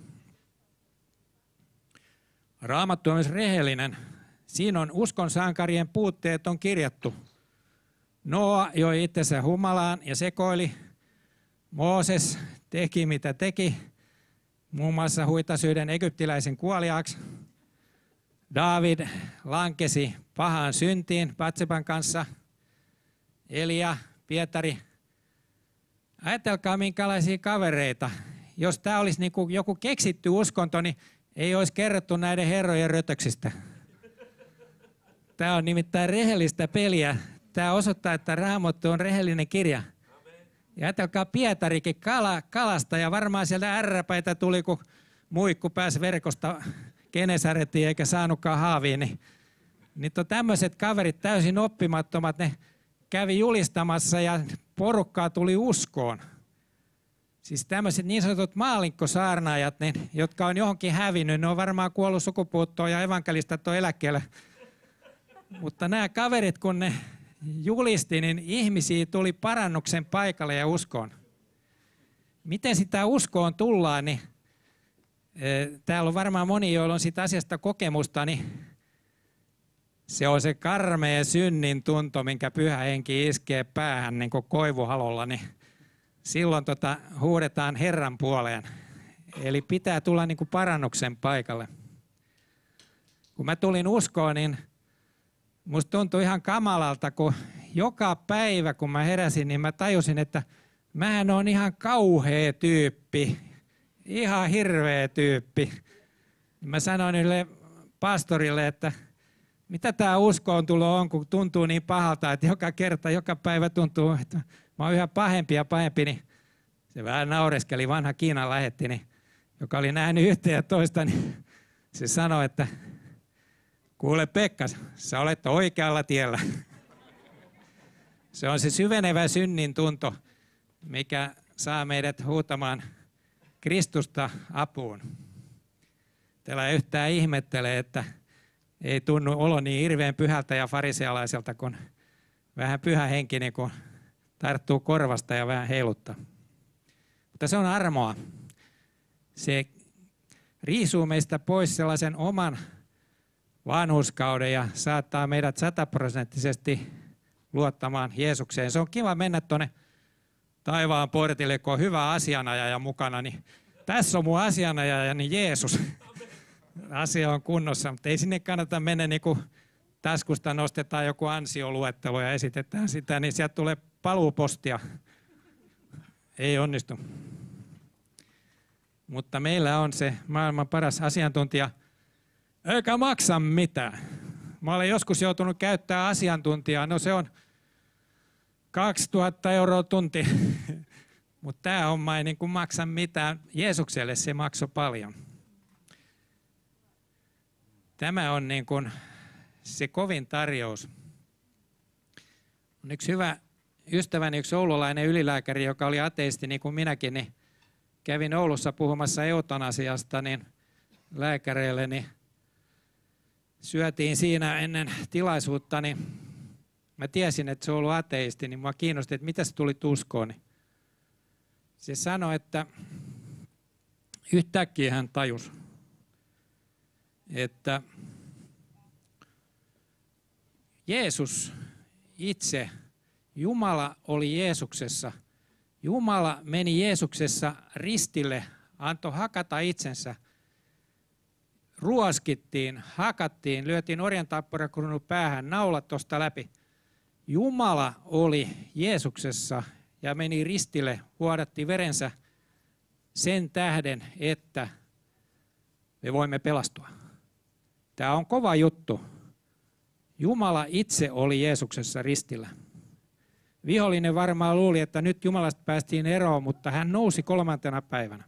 Raamattu on myös rehellinen. Siinä on uskon sankarien puutteet on kirjattu. Noa joi itsensä humalaan ja sekoili. Mooses teki mitä teki. Muun muassa huitasyyden egyptiläisen kuoliaaksi. Daavid lankesi pahaan syntiin Batseban kanssa. Elia, Pietari. Ajatelkaa minkälaisia kavereita. Jos tämä olisi niin kuin joku keksitty uskonto, niin ei olisi kerrottu näiden herrojen rötöksistä. Tämä on nimittäin rehellistä peliä. Tämä osoittaa, että Raamattu on rehellinen kirja. Ja ajatelkaa Pietarikin kala, kalasta ja varmaan sieltä ärräpäitä tuli, kun muikku pääsi verkosta Genesarettiin eikä saanutkaan haaviin. Niin, niin tämmöiset kaverit täysin oppimattomat, ne kävi julistamassa ja porukkaa tuli uskoon. Siis tämmöiset niin sanotut maallikkosaarnaajat, niin, jotka on johonkin hävinnyt, ne on varmaan kuollut sukupuuttoon ja evankelistat on eläkkeellä. Mutta nämä kaverit, kun ne julisti, niin ihmisiä tuli parannuksen paikalle ja uskoon. Miten sitä uskoon tullaan, niin e, täällä on varmaan moni, joilla on siitä asiasta kokemusta, niin se on se karmea synnin tunto, minkä Pyhä Henki iskee päähän niin kuin koivuhalolla, niin silloin tota, huudetaan Herran puoleen. Eli pitää tulla niin kuin parannuksen paikalle. Kun mä tulin uskoon, niin musta tuntui ihan kamalalta, kun joka päivä kun mä heräsin, niin mä tajusin, että mähän on ihan kauhea tyyppi. Ihan hirveä tyyppi. Mä sanoin yhdelle pastorille, että mitä tämä uskoon tulo on, kun tuntuu niin pahalta, että joka kerta, joka päivä tuntuu, että mä oon yhä pahempi ja pahempi. Niin se vähän naureskeli, vanha Kiinan lähetti, niin, joka oli nähnyt yhtä ja toista, niin se sanoi, että kuule Pekka, sä olet oikealla tiellä. Se on se syvenevä synnin tunto, mikä saa meidät huutamaan Kristusta apuun. Teillä ei yhtään ihmettele, että ei tunnu olo niin hirveän pyhältä ja farisealaiselta, kun vähän pyhä henki niin kun tarttuu korvasta ja vähän heiluttaa. Mutta se on armoa. Se riisuu meistä pois sellaisen oman vanhurskauden ja saattaa meidät sataprosenttisesti luottamaan Jeesukseen. Se on kiva mennä tuonne taivaan portille, kun on hyvä asianajaja mukana, niin tässä on mun asianajajani Jeesus. Asia on kunnossa, mutta ei sinne kannata mennä niin kuin taskusta nostetaan joku ansioluettelo ja esitetään sitä, niin sieltä tulee paluupostia. Ei onnistu. Mutta meillä on se maailman paras asiantuntija, eikä maksa mitään. Mä olen joskus joutunut käyttämään asiantuntijaa, no se on kaksituhatta euroa tunti, mutta tämä homma ei niin kuin maksa mitään. Jeesukselle se maksoi paljon. Tämä on niin kuin se kovin tarjous. On yksi hyvä ystäväni, yksi oululainen ylilääkäri, joka oli ateisti niin kuin minäkin, niin kävin Oulussa puhumassa eutanasiasta niin lääkäreille, niin syötiin siinä ennen tilaisuutta, niin mä tiesin, että se on ollut ateisti, niin mua kiinnosti, että mitä se tuli uskoon. Niin se sanoi, että yhtäkkiä hän tajusi, että Jeesus itse, Jumala oli Jeesuksessa. Jumala meni Jeesuksessa ristille, antoi hakata itsensä. Ruoskittiin, hakattiin, lyötiin orjantappurakruunu päähän, naulat tuosta läpi. Jumala oli Jeesuksessa ja meni ristille, vuodatti verensä sen tähden, että me voimme pelastua. Tämä on kova juttu. Jumala itse oli Jeesuksessa ristillä. Vihollinen varmaan luuli, että nyt Jumalasta päästiin eroon, mutta hän nousi kolmantena päivänä.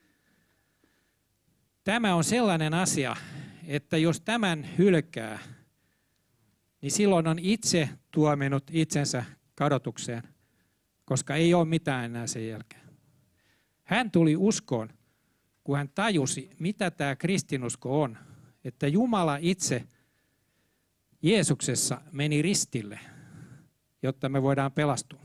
Tämä on sellainen asia, että jos tämän hylkää, niin silloin on itse tuominut itsensä kadotukseen, koska ei ole mitään enää sen jälkeen. Hän tuli uskoon, kun hän tajusi, mitä tämä kristinusko on, että Jumala itse Jeesuksessa meni ristille, jotta me voidaan pelastua.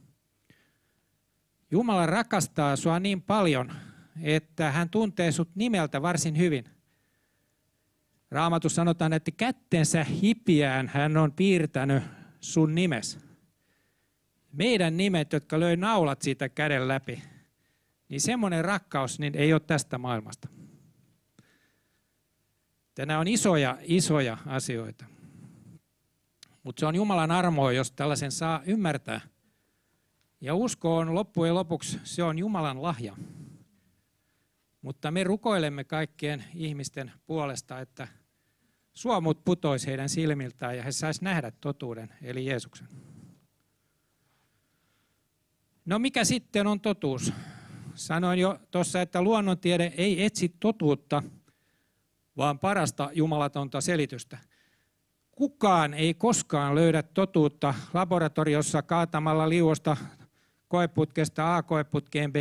Jumala rakastaa sua niin paljon, että hän tuntee sut nimeltä varsin hyvin. Raamatussa sanotaan, että kättensä hipiään hän on piirtänyt sun nimes. Meidän nimet, jotka löi naulat siitä käden läpi, niin semmoinen rakkaus niin ei ole tästä maailmasta. Nämä on isoja, isoja asioita. Mutta se on Jumalan armoa, jos tällaisen saa ymmärtää. Ja usko on loppujen lopuksi, se on Jumalan lahja. Mutta me rukoilemme kaikkien ihmisten puolesta, että suomut putoisi heidän silmiltään ja he sais nähdä totuuden, eli Jeesuksen. No mikä sitten on totuus? Sanoin jo tuossa, että luonnontiede ei etsi totuutta, vaan parasta jumalatonta selitystä. Kukaan ei koskaan löydä totuutta laboratoriossa kaatamalla liuosta koeputkesta A koeputkeen B.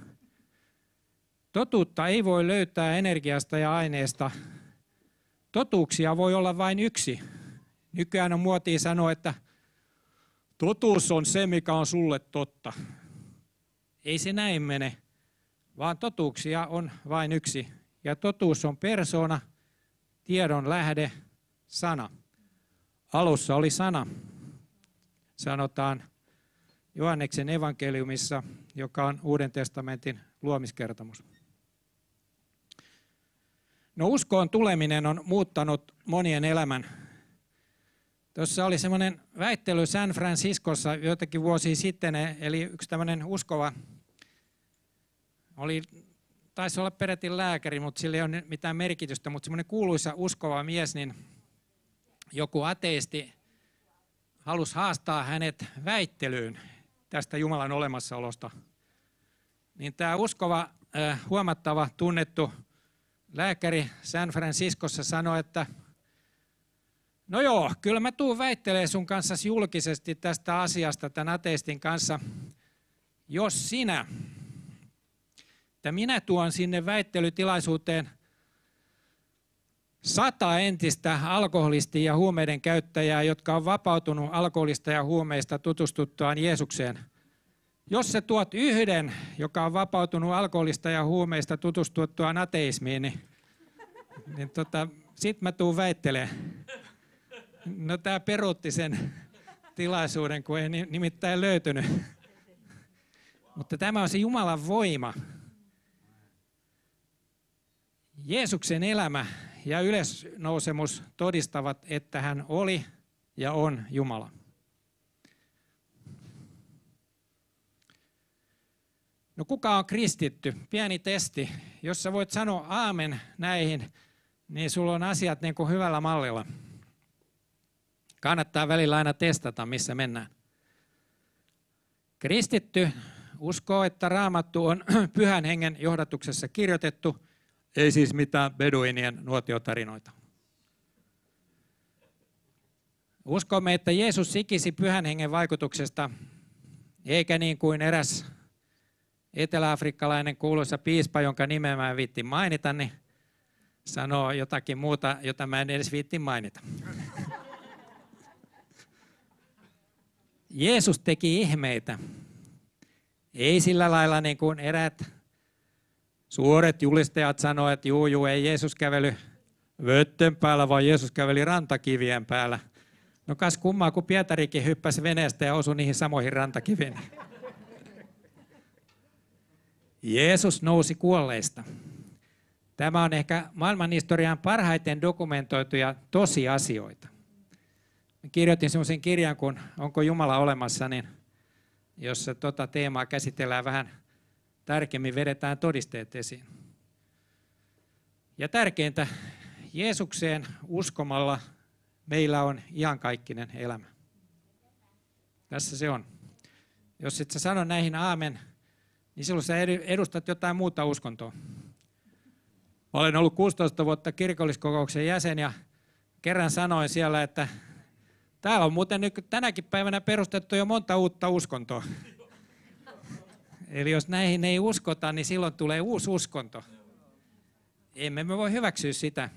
Totuutta ei voi löytää energiasta ja aineesta. Totuuksia voi olla vain yksi. Nykyään on muotia sanoa, että totuus on se, mikä on sulle totta. Ei se näin mene, vaan totuuksia on vain yksi. Ja totuus on persoona, tiedon lähde, sana. Alussa oli sana, sanotaan Johanneksen evankeliumissa, joka on Uuden testamentin luomiskertomus. No uskoon tuleminen on muuttanut monien elämän. Tuossa oli semmoinen väittely San Franciscossa joitakin vuosia sitten, eli yksi tämmöinen uskova oli taisi olla peräti lääkäri, mutta sillä ei ole mitään merkitystä, mutta semmoinen kuuluisa uskova mies, niin joku ateisti halusi haastaa hänet väittelyyn tästä Jumalan olemassaolosta. Niin tämä uskova, äh, huomattava, tunnettu lääkäri San Franciscossa sanoi, että no joo, kyllä mä tuun väittelemään sun kanssa julkisesti tästä asiasta tämän ateistin kanssa, jos sinä, että minä tuon sinne väittelytilaisuuteen sata entistä alkoholistia ja huumeiden käyttäjää, jotka on vapautunut alkoholista ja huumeista tutustuttuaan Jeesukseen. Jos sä tuot yhden, joka on vapautunut alkoholista ja huumeista tutustuttuaan ateismiin, niin, niin tota, sit mä tuun väittelemään. No tää peruutti sen tilaisuuden, kun ei nimittäin löytynyt. Mutta tämä on se Jumalan voima. Jeesuksen elämä ja ylösnousemus todistavat, että hän oli ja on Jumala. No kuka on kristitty? Pieni testi. Jos sä voit sanoa aamen näihin, niin sulla on asiat niin kuin hyvällä mallilla. Kannattaa välillä aina testata, missä mennään. Kristitty uskoo, että Raamattu on Pyhän Hengen johdatuksessa kirjoitettu, ei siis mitään beduinien nuotiotarinoita. Uskomme, että Jeesus sikisi Pyhän Hengen vaikutuksesta, eikä niin kuin eräs eteläafrikkalainen kuuluisa piispa, jonka nimeä mä en viitti mainita, niin sanoo jotakin muuta, jota mä en edes viitti mainita. Jeesus teki ihmeitä. Ei sillä lailla niin kuin eräät suuret julistajat sanoivat, että juu, juu, ei Jeesus kävely vötten päällä, vaan Jeesus käveli rantakivien päällä. No kas kummaa, kun Pietarikin hyppäsi veneestä ja osui niihin samoihin rantakiviin. Jeesus nousi kuolleista. Tämä on ehkä maailmanhistorian parhaiten dokumentoituja tosiasioita. Kirjoitin sellaisen kirjan, kun Onko Jumala olemassa, niin jossa tuota teemaa käsitellään vähän tarkemmin, vedetään todisteet esiin. Ja tärkeintä, Jeesukseen uskomalla meillä on iankaikkinen elämä. Tässä se on. Jos et sä sano näihin aamen, niin silloin sä edustat jotain muuta uskontoa. Olen ollut kuusitoista vuotta kirkolliskokouksen jäsen ja kerran sanoin siellä, että täällä on muuten nyt tänäkin päivänä perustettu jo monta uutta uskontoa. Eli jos näihin ei uskota, niin silloin tulee uusi uskonto. Emme me voi hyväksyä sitä.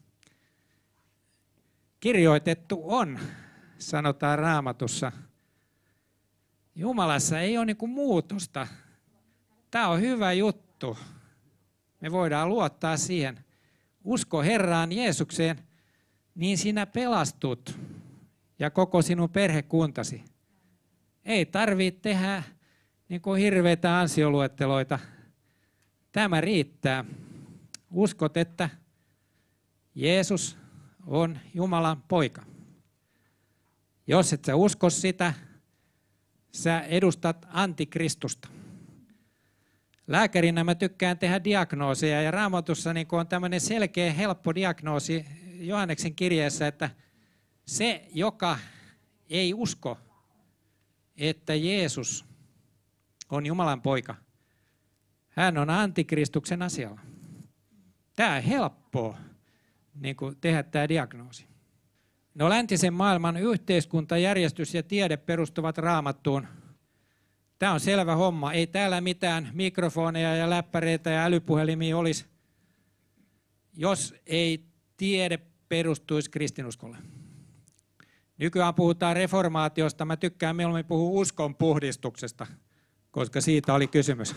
Kirjoitettu on, sanotaan Raamatussa. Jumalassa ei ole niinku muutosta. Tämä on hyvä juttu. Me voidaan luottaa siihen. Usko Herraan Jeesukseen, niin sinä pelastut ja koko sinun perhekuntasi. Ei tarvitse tehdä niin kuin hirveitä ansioluetteloita. Tämä riittää. Uskot, että Jeesus on Jumalan poika. Jos et sä usko sitä, sä edustat antikristusta. Lääkärinä mä tykkään tehdä diagnooseja ja Raamatussa niin on tämmöinen selkeä, helppo diagnoosi Johanneksen kirjeessä, että se, joka ei usko, että Jeesus on Jumalan poika, hän on antikristuksen asialla. Tämä on helppoa niin kuin tehdä tämä diagnoosi. No läntisen maailman yhteiskunta, järjestys ja tiede perustuvat Raamattuun. Tämä on selvä homma. Ei täällä mitään mikrofoneja ja läppäreitä ja älypuhelimia olisi, jos ei tiede perustuisi kristinuskolle. Nykyään puhutaan reformaatiosta. Mä tykkään mieluummin puhua uskon puhdistuksesta, koska siitä oli kysymys.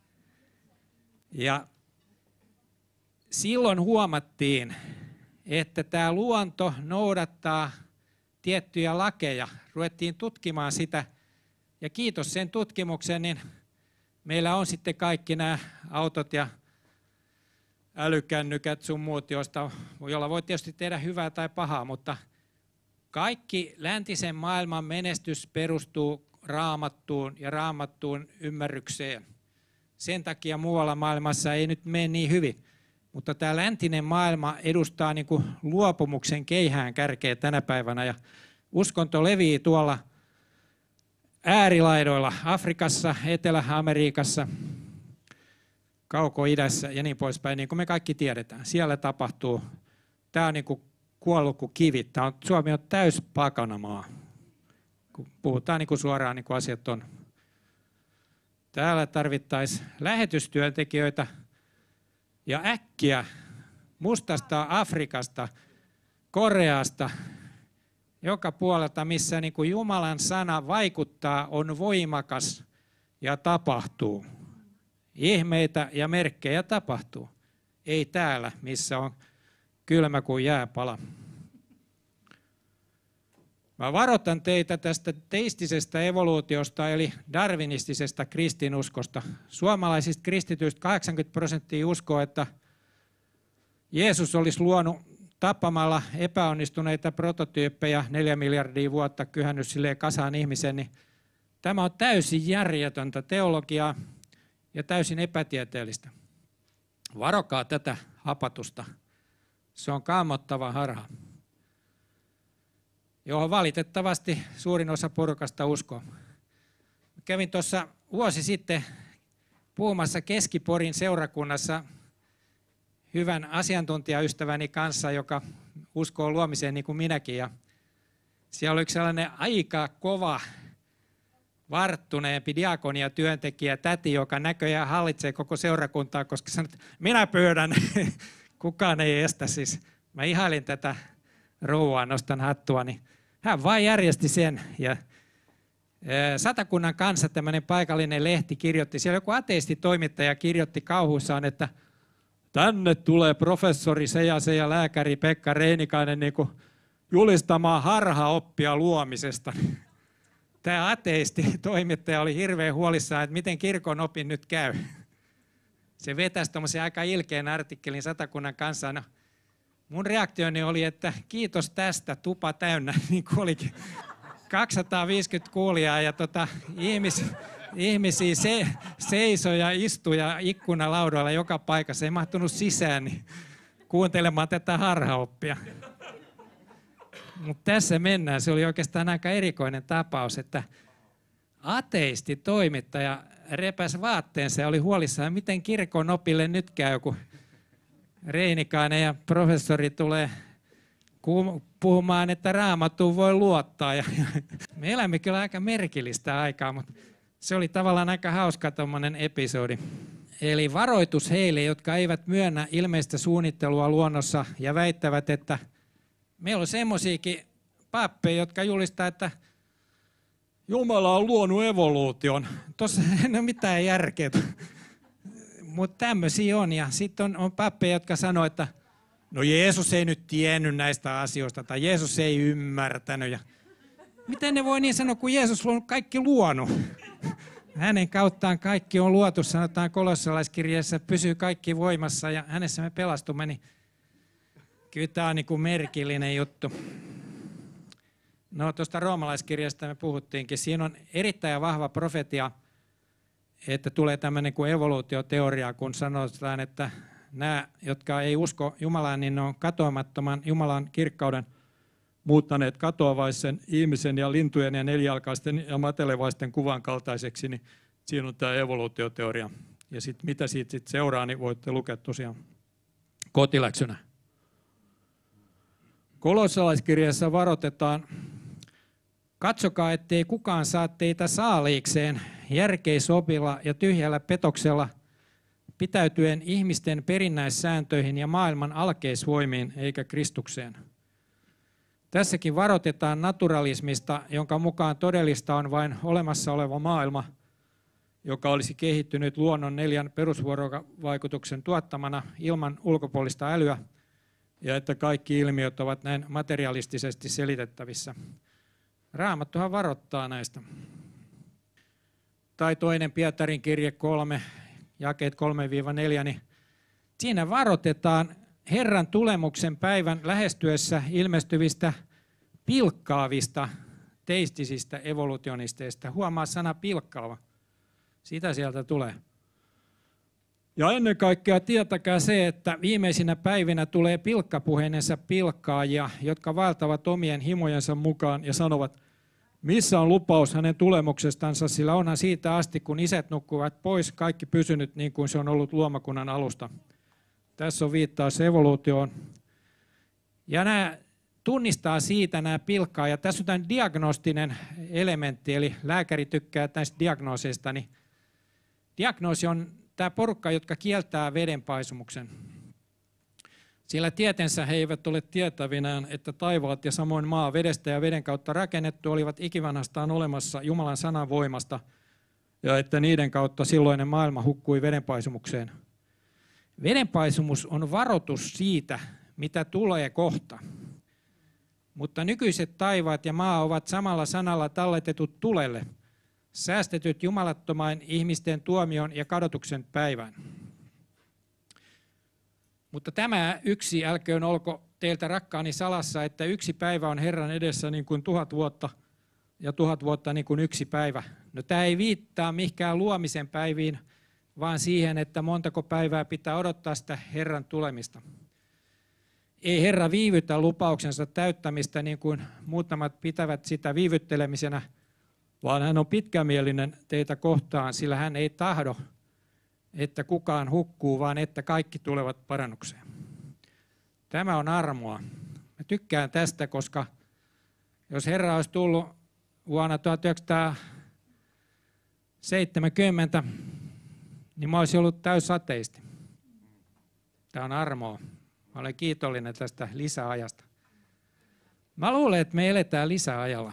Ja silloin huomattiin, että tämä luonto noudattaa tiettyjä lakeja. Ruvettiin tutkimaan sitä. Ja kiitos sen tutkimuksen, niin meillä on sitten kaikki nämä autot ja älykännykät sun muut, joista, joilla voi tietysti tehdä hyvää tai pahaa, mutta kaikki läntisen maailman menestys perustuu Raamattuun ja Raamattuun ymmärrykseen. sen takia muualla maailmassa ei nyt mene niin hyvin. Mutta tämä läntinen maailma edustaa niin kuin luopumuksen keihään kärkeä tänä päivänä ja uskonto levii tuolla äärilaidoilla Afrikassa, Etelä-Amerikassa, Kauko-idässä ja niin poispäin, niin kuin me kaikki tiedetään. Siellä tapahtuu, tämä on niin kuin kuollut kuin kivi. Tämä on, Suomi on täys pakanamaa, kun puhutaan niin kuin suoraan niin kuin asiat on. Täällä tarvittaisiin lähetystyöntekijöitä ja äkkiä mustasta Afrikasta, Koreasta, joka puolelta, missä niin kuin Jumalan sana vaikuttaa, on voimakas ja tapahtuu. Ihmeitä ja merkkejä tapahtuu. Ei täällä, missä on kylmä kuin jääpala. Mä varoitan teitä tästä teistisestä evoluutiosta, eli darwinistisesta kristinuskosta. Suomalaisista kristityistä kahdeksankymmentä prosenttia uskoo, että Jeesus olisi luonut tappamalla epäonnistuneita prototyyppejä neljä miljardia vuotta kyhännyt silleen kasaan ihmisen. Niin tämä on täysin järjetöntä teologiaa ja täysin epätieteellistä. Varokaa tätä hapatusta. Se on kammottava harha, johon valitettavasti suurin osa porukasta uskoo. Kävin tuossa vuosi sitten puhumassa Keski-Porin seurakunnassa hyvän asiantuntijaystäväni kanssa, joka uskoo luomiseen niin kuin minäkin. Ja siellä oli yksi sellainen aika kova, varttuneempi diakonia-työntekijä, täti, joka näköjään hallitsee koko seurakuntaa, koska sanoi, että minä pyydän, kukaan ei estä. Siis mä ihailin tätä rouvaa, nostan hattua, niin hän vain järjesti sen. Ja Satakunnan Kansa, tämmöinen paikallinen lehti, kirjoitti, siellä joku ateistitoimittaja kirjoitti kauhuissaan, että tänne tulee professori se ja se ja lääkäri Pekka Reinikainen niin kuin julistamaan harhaoppia luomisesta. Tämä ateistitoimittaja oli hirveän huolissaan, että miten kirkon opin nyt käy. Se vetäisi tuommoisen aika ilkeän artikkelin Satakunnan Kanssa. No, mun reaktioni oli, että kiitos tästä, tupa täynnä, niin kuin olikin kaksisataaviisikymmentä kuulijaa ja tota, ihmis, ihmisiä se, seisoi ja istui ja ikkunalaudoilla joka paikassa, ei mahtunut sisään niin kuuntelemaan tätä harhaoppia. Mutta tässä mennään, se oli oikeastaan aika erikoinen tapaus, että ateisti toimittaja repäsi vaatteensa ja oli huolissaan, miten kirkon opille nyt käy, kun Reinikainen ja professori tulee puhumaan, että Raamattuun voi luottaa. Ja, ja, me elämme kyllä aika merkillistä aikaa, mutta se oli tavallaan aika hauska tommonen episodi. Eli varoitus heille, jotka eivät myönnä ilmeistä suunnittelua luonnossa ja väittävät, että meillä on semmoisiakin pappeja, jotka julistaa, että Jumala on luonut evoluution. Tuossa ei ole mitään järkeä. Mutta tämmöisiä on. Ja sitten on, on pappeja, jotka sanoo, että no Jeesus ei nyt tiennyt näistä asioista tai Jeesus ei ymmärtänyt. Ja miten ne voi niin sanoa, kun Jeesus on kaikki luonut? Hänen kauttaan kaikki on luotu, sanotaan kolossalaiskirjeessä, pysyy kaikki voimassa ja hänessä me pelastumme. Niin kyllä tämä on niin kuin merkillinen juttu. No tuosta roomalaiskirjasta me puhuttiinkin. Siinä on erittäin vahva profetia, että tulee tämmöinen kuin evoluutioteoria, kun sanotaan, että nämä, jotka ei usko Jumalaan, niin ne on katoamattoman Jumalan kirkkauden muuttaneet katoavaisen ihmisen ja lintujen ja nelijalkaisten ja matelevaisten kuvan kaltaiseksi, niin siinä on tämä evoluutioteoria. Ja sitten mitä siitä sit seuraa, niin voitte lukea tosiaan kotiläksynä. Kolossalaiskirjassa varoitetaan, katsokaa, ettei kukaan saa teitä saaliikseen järkeisopilla ja tyhjällä petoksella, pitäytyen ihmisten perinnäissääntöihin ja maailman alkeisvoimiin eikä Kristukseen. Tässäkin varoitetaan naturalismista, jonka mukaan todellista on vain olemassa oleva maailma, joka olisi kehittynyt luonnon neljän perusvuorovaikutuksen tuottamana ilman ulkopuolista älyä, ja että kaikki ilmiöt ovat näin materialistisesti selitettävissä. Raamattuhan varoittaa näistä. Tai toinen Pietarin kirje kolme, jakeet kolme neljä, niin siinä varoitetaan Herran tulemuksen päivän lähestyessä ilmestyvistä pilkkaavista teistisistä evolutionisteista. Huomaa sana pilkkaava. Sitä sieltä tulee. Ja ennen kaikkea tietäkää se, että viimeisinä päivinä tulee pilkkapuheinensa pilkkaajia, jotka vaeltavat omien himojensa mukaan ja sanovat, missä on lupaus hänen tulemuksestansa, sillä onhan siitä asti, kun isät nukkuvat pois, kaikki pysynyt niin kuin se on ollut luomakunnan alusta. Tässä on viittaus evoluutioon. Ja nämä tunnistaa siitä nämä pilkkaajat. Tässä on tämän diagnostinen elementti, eli lääkäri tykkää näistä diagnooseista. Niin diagnoosi on tämä porukka, jotka kieltää vedenpaisumuksen. Sillä tietensä he eivät ole tietävinään, että taivaat ja samoin maa vedestä ja veden kautta rakennettu olivat ikivanhastaan olemassa Jumalan sanan voimasta, ja että niiden kautta silloinen maailma hukkui vedenpaisumukseen. Vedenpaisumus on varoitus siitä, mitä tulee kohta. Mutta nykyiset taivaat ja maa ovat samalla sanalla talletetut tulelle, säästetyt jumalattomain ihmisten tuomion ja kadotuksen päivään. Mutta tämä yksi älköön olko teiltä rakkaani salassa, että yksi päivä on Herran edessä niin kuin tuhat vuotta ja tuhat vuotta niin kuin yksi päivä. No tämä ei viittaa mihinkään luomisen päiviin, vaan siihen, että montako päivää pitää odottaa sitä Herran tulemista. Ei Herra viivytä lupauksensa täyttämistä niin kuin muutamat pitävät sitä viivyttelemisenä, vaan hän on pitkämielinen teitä kohtaan, sillä hän ei tahdo, että kukaan hukkuu, vaan että kaikki tulevat parannukseen. Tämä on armoa. Mä tykkään tästä, koska jos Herra olisi tullut vuonna tuhatyhdeksänsataaseitsemänkymmentä, niin mä olisin ollut täysateisti. Tämä on armoa. Mä olen kiitollinen tästä lisäajasta. Mä luulen, että me eletään lisäajalla.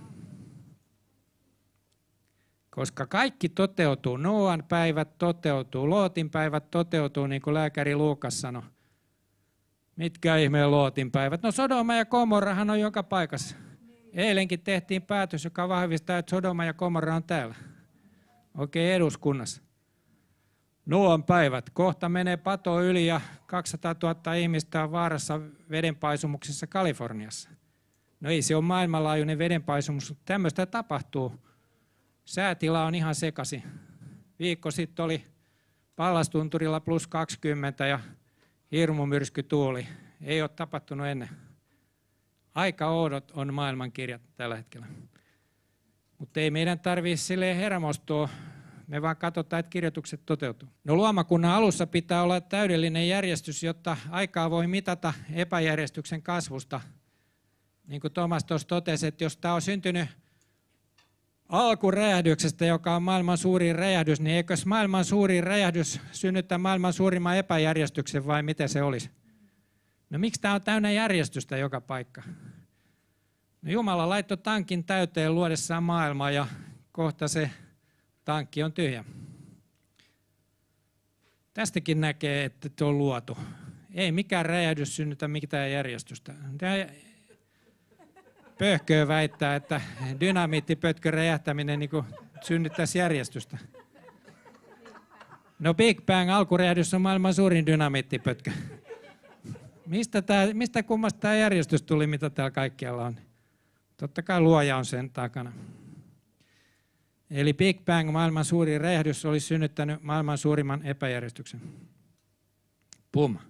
Koska kaikki toteutuu, Nooan päivät toteutuu, Lootin päivät toteutuu, niin kuin lääkäri Luukas sanoi. Mitkä ihmeen Lootin päivät? No Sodoma ja Gomorrahan on joka paikassa. Eilenkin tehtiin päätös, joka vahvistaa, että Sodoma ja Gomorra on täällä. Oikein eduskunnassa. Nooan päivät. Kohta menee pato yli ja kaksisataatuhatta ihmistä on vaarassa vedenpaisumuksessa Kaliforniassa. No ei se ole maailmanlaajuinen vedenpaisumus, mutta tämmöistä tapahtuu. Säätila on ihan sekaisin. Viikko sitten oli Pallastunturilla plus kaksikymmentä ja hirmumyrskytuuli. Ei ole tapahtunut ennen. Aika oudot on maailmankirjat tällä hetkellä. Mutta ei meidän tarvitse silleen hermostua. Me vaan katsotaan, että kirjoitukset toteutuu. No luomakunnan alussa pitää olla täydellinen järjestys, jotta aikaa voi mitata epäjärjestyksen kasvusta. Niin kuin Thomas tuossa totesi, että jos tämä on syntynyt alkuräjähdyksestä, joka on maailman suurin räjähdys, niin eikös maailman suurin räjähdys synnyttää maailman suurimman epäjärjestyksen vai miten se olisi? No miksi tämä on täynnä järjestystä joka paikka? No Jumala laittoi tankin täyteen luodessaan maailmaa ja kohta se tankki on tyhjä. Tästäkin näkee, että se on luotu. Ei mikään räjähdys synnytä mitään järjestystä. Pöhköö väittää, että dynamiittipötkön räjähtäminen niin kuin synnyttäisi järjestystä. No Big Bang alkuräjähdys on maailman suurin dynamiittipötkö. Mistä, tää, mistä kummasta tämä järjestys tuli, mitä täällä kaikkialla on? Totta kai luoja on sen takana. Eli Big Bang, maailman suurin räjähdys, olisi synnyttänyt maailman suurimman epäjärjestyksen. Pum.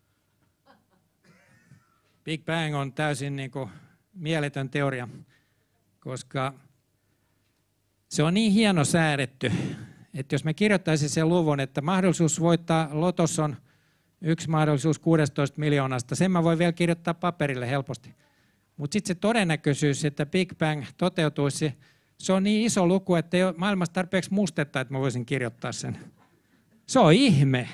Big Bang on täysin niin kuin mieletön teoria, koska se on niin hieno säädetty, että jos me kirjoittaisimme sen luvun, että mahdollisuus voittaa lotossa on yksi mahdollisuus kuusitoista miljoonasta, sen mä voin vielä kirjoittaa paperille helposti. Mutta sitten se todennäköisyys, että Big Bang toteutuisi, se on niin iso luku, että ei ole maailmassa tarpeeksi mustetta, että mä voisin kirjoittaa sen. Se on ihme.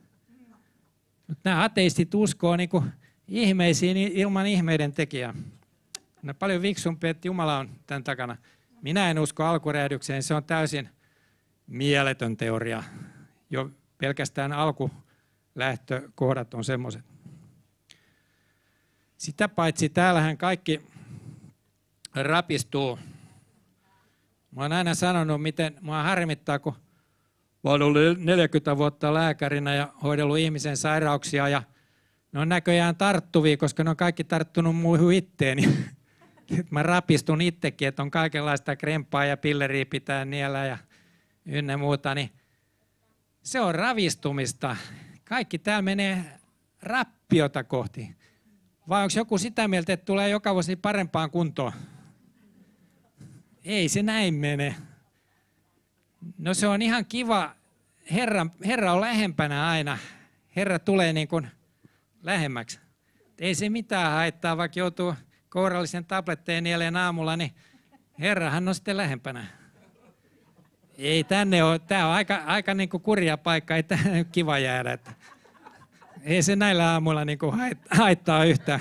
Nämä ateistit uskoo niin kuin ihmeisiin ilman ihmeiden tekijää. No paljon viksumpi, että Jumala on tämän takana. Minä en usko alkuräjähdykseen, se on täysin mieletön teoria. Jo pelkästään alkulähtökohdat on semmoiset. Sitä paitsi täällähän kaikki rapistuu. Mä oon aina sanonut, miten mua harmittaa, kun mä oon ollut neljäkymmentä vuotta lääkärinä ja hoidellut ihmisen sairauksia ja ne on näköjään tarttuvia, koska ne on kaikki tarttunut muuhun itteeni. Nyt mä rapistun itsekin, että on kaikenlaista krempaa ja pilleriä pitää niellä ja ynnä muuta. Niin Se on ravistumista. Kaikki täällä menee rappiota kohti. Vai onko joku sitä mieltä, että tulee joka vuosi parempaan kuntoon? Ei se näin mene. No se on ihan kiva. Herra, Herra on lähempänä aina. Herra tulee niin kuin lähemmäksi. Ei se mitään haittaa, vaikka joutuu kourallisen tabletteen nieleen aamulla, niin Herrahan on sitten lähempänä. Ei tänne ole. Tämä on aika, aika niin kuin kurja paikka, ei tämä ole kiva jäädä. Että ei se näillä aamuilla niin kuin haittaa yhtään.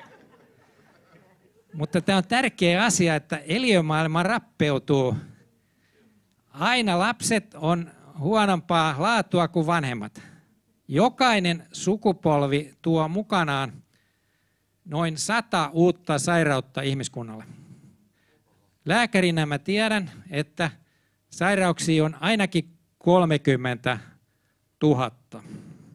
Mutta tämä on tärkeä asia, että eliömaailma rappeutuu. Aina lapset on huonompaa laatua kuin vanhemmat. Jokainen sukupolvi tuo mukanaan noin sata uutta sairautta ihmiskunnalle. Lääkärinä mä tiedän, että sairauksia on ainakin kolmekymmentä tuhatta.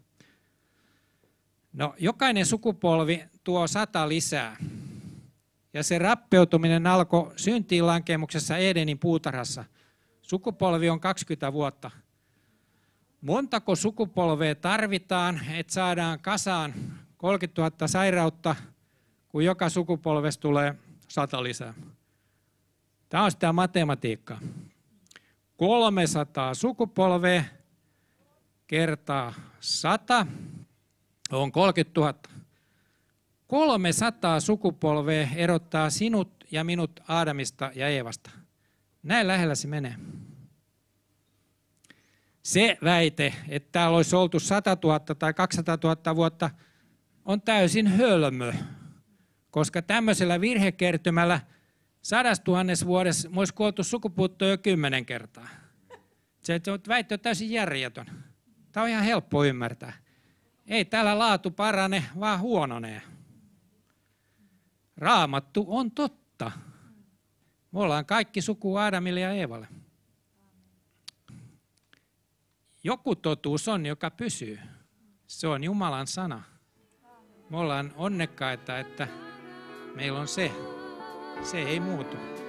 No, jokainen sukupolvi tuo sata lisää. Ja se rappeutuminen alkoi syntiinlankemuksessa Edenin puutarhassa. Sukupolvi on kaksikymmentä vuotta. Montako sukupolvea tarvitaan, että saadaan kasaan kolmekymmentätuhatta sairautta, kun joka sukupolvesta tulee sata lisää? Tämä on sitä matematiikkaa. kolmesataa sukupolvea kertaa sata on kolmekymmentätuhatta. kolmesataa sukupolvea erottaa sinut ja minut Aadamista ja Eevasta. Näin lähellä se menee. Se väite, että täällä olisi oltu sata tuhatta tai kaksisataatuhatta vuotta, on täysin hölmö, koska tämmöisellä virhekertymällä sadastuhannes vuodessa olisi kuoltu sukupuuttoon jo kymmenen kertaa. Se väite on täysin järjetön. Tämä on ihan helppo ymmärtää. Ei täällä laatu parane, vaan huononee. Raamattu on totta. Me ollaan kaikki suku Aadamille ja Eevalle. Joku totuus on, joka pysyy. Se on Jumalan sana. Me ollaan onnekkaita, että meillä on se. Se ei muutu.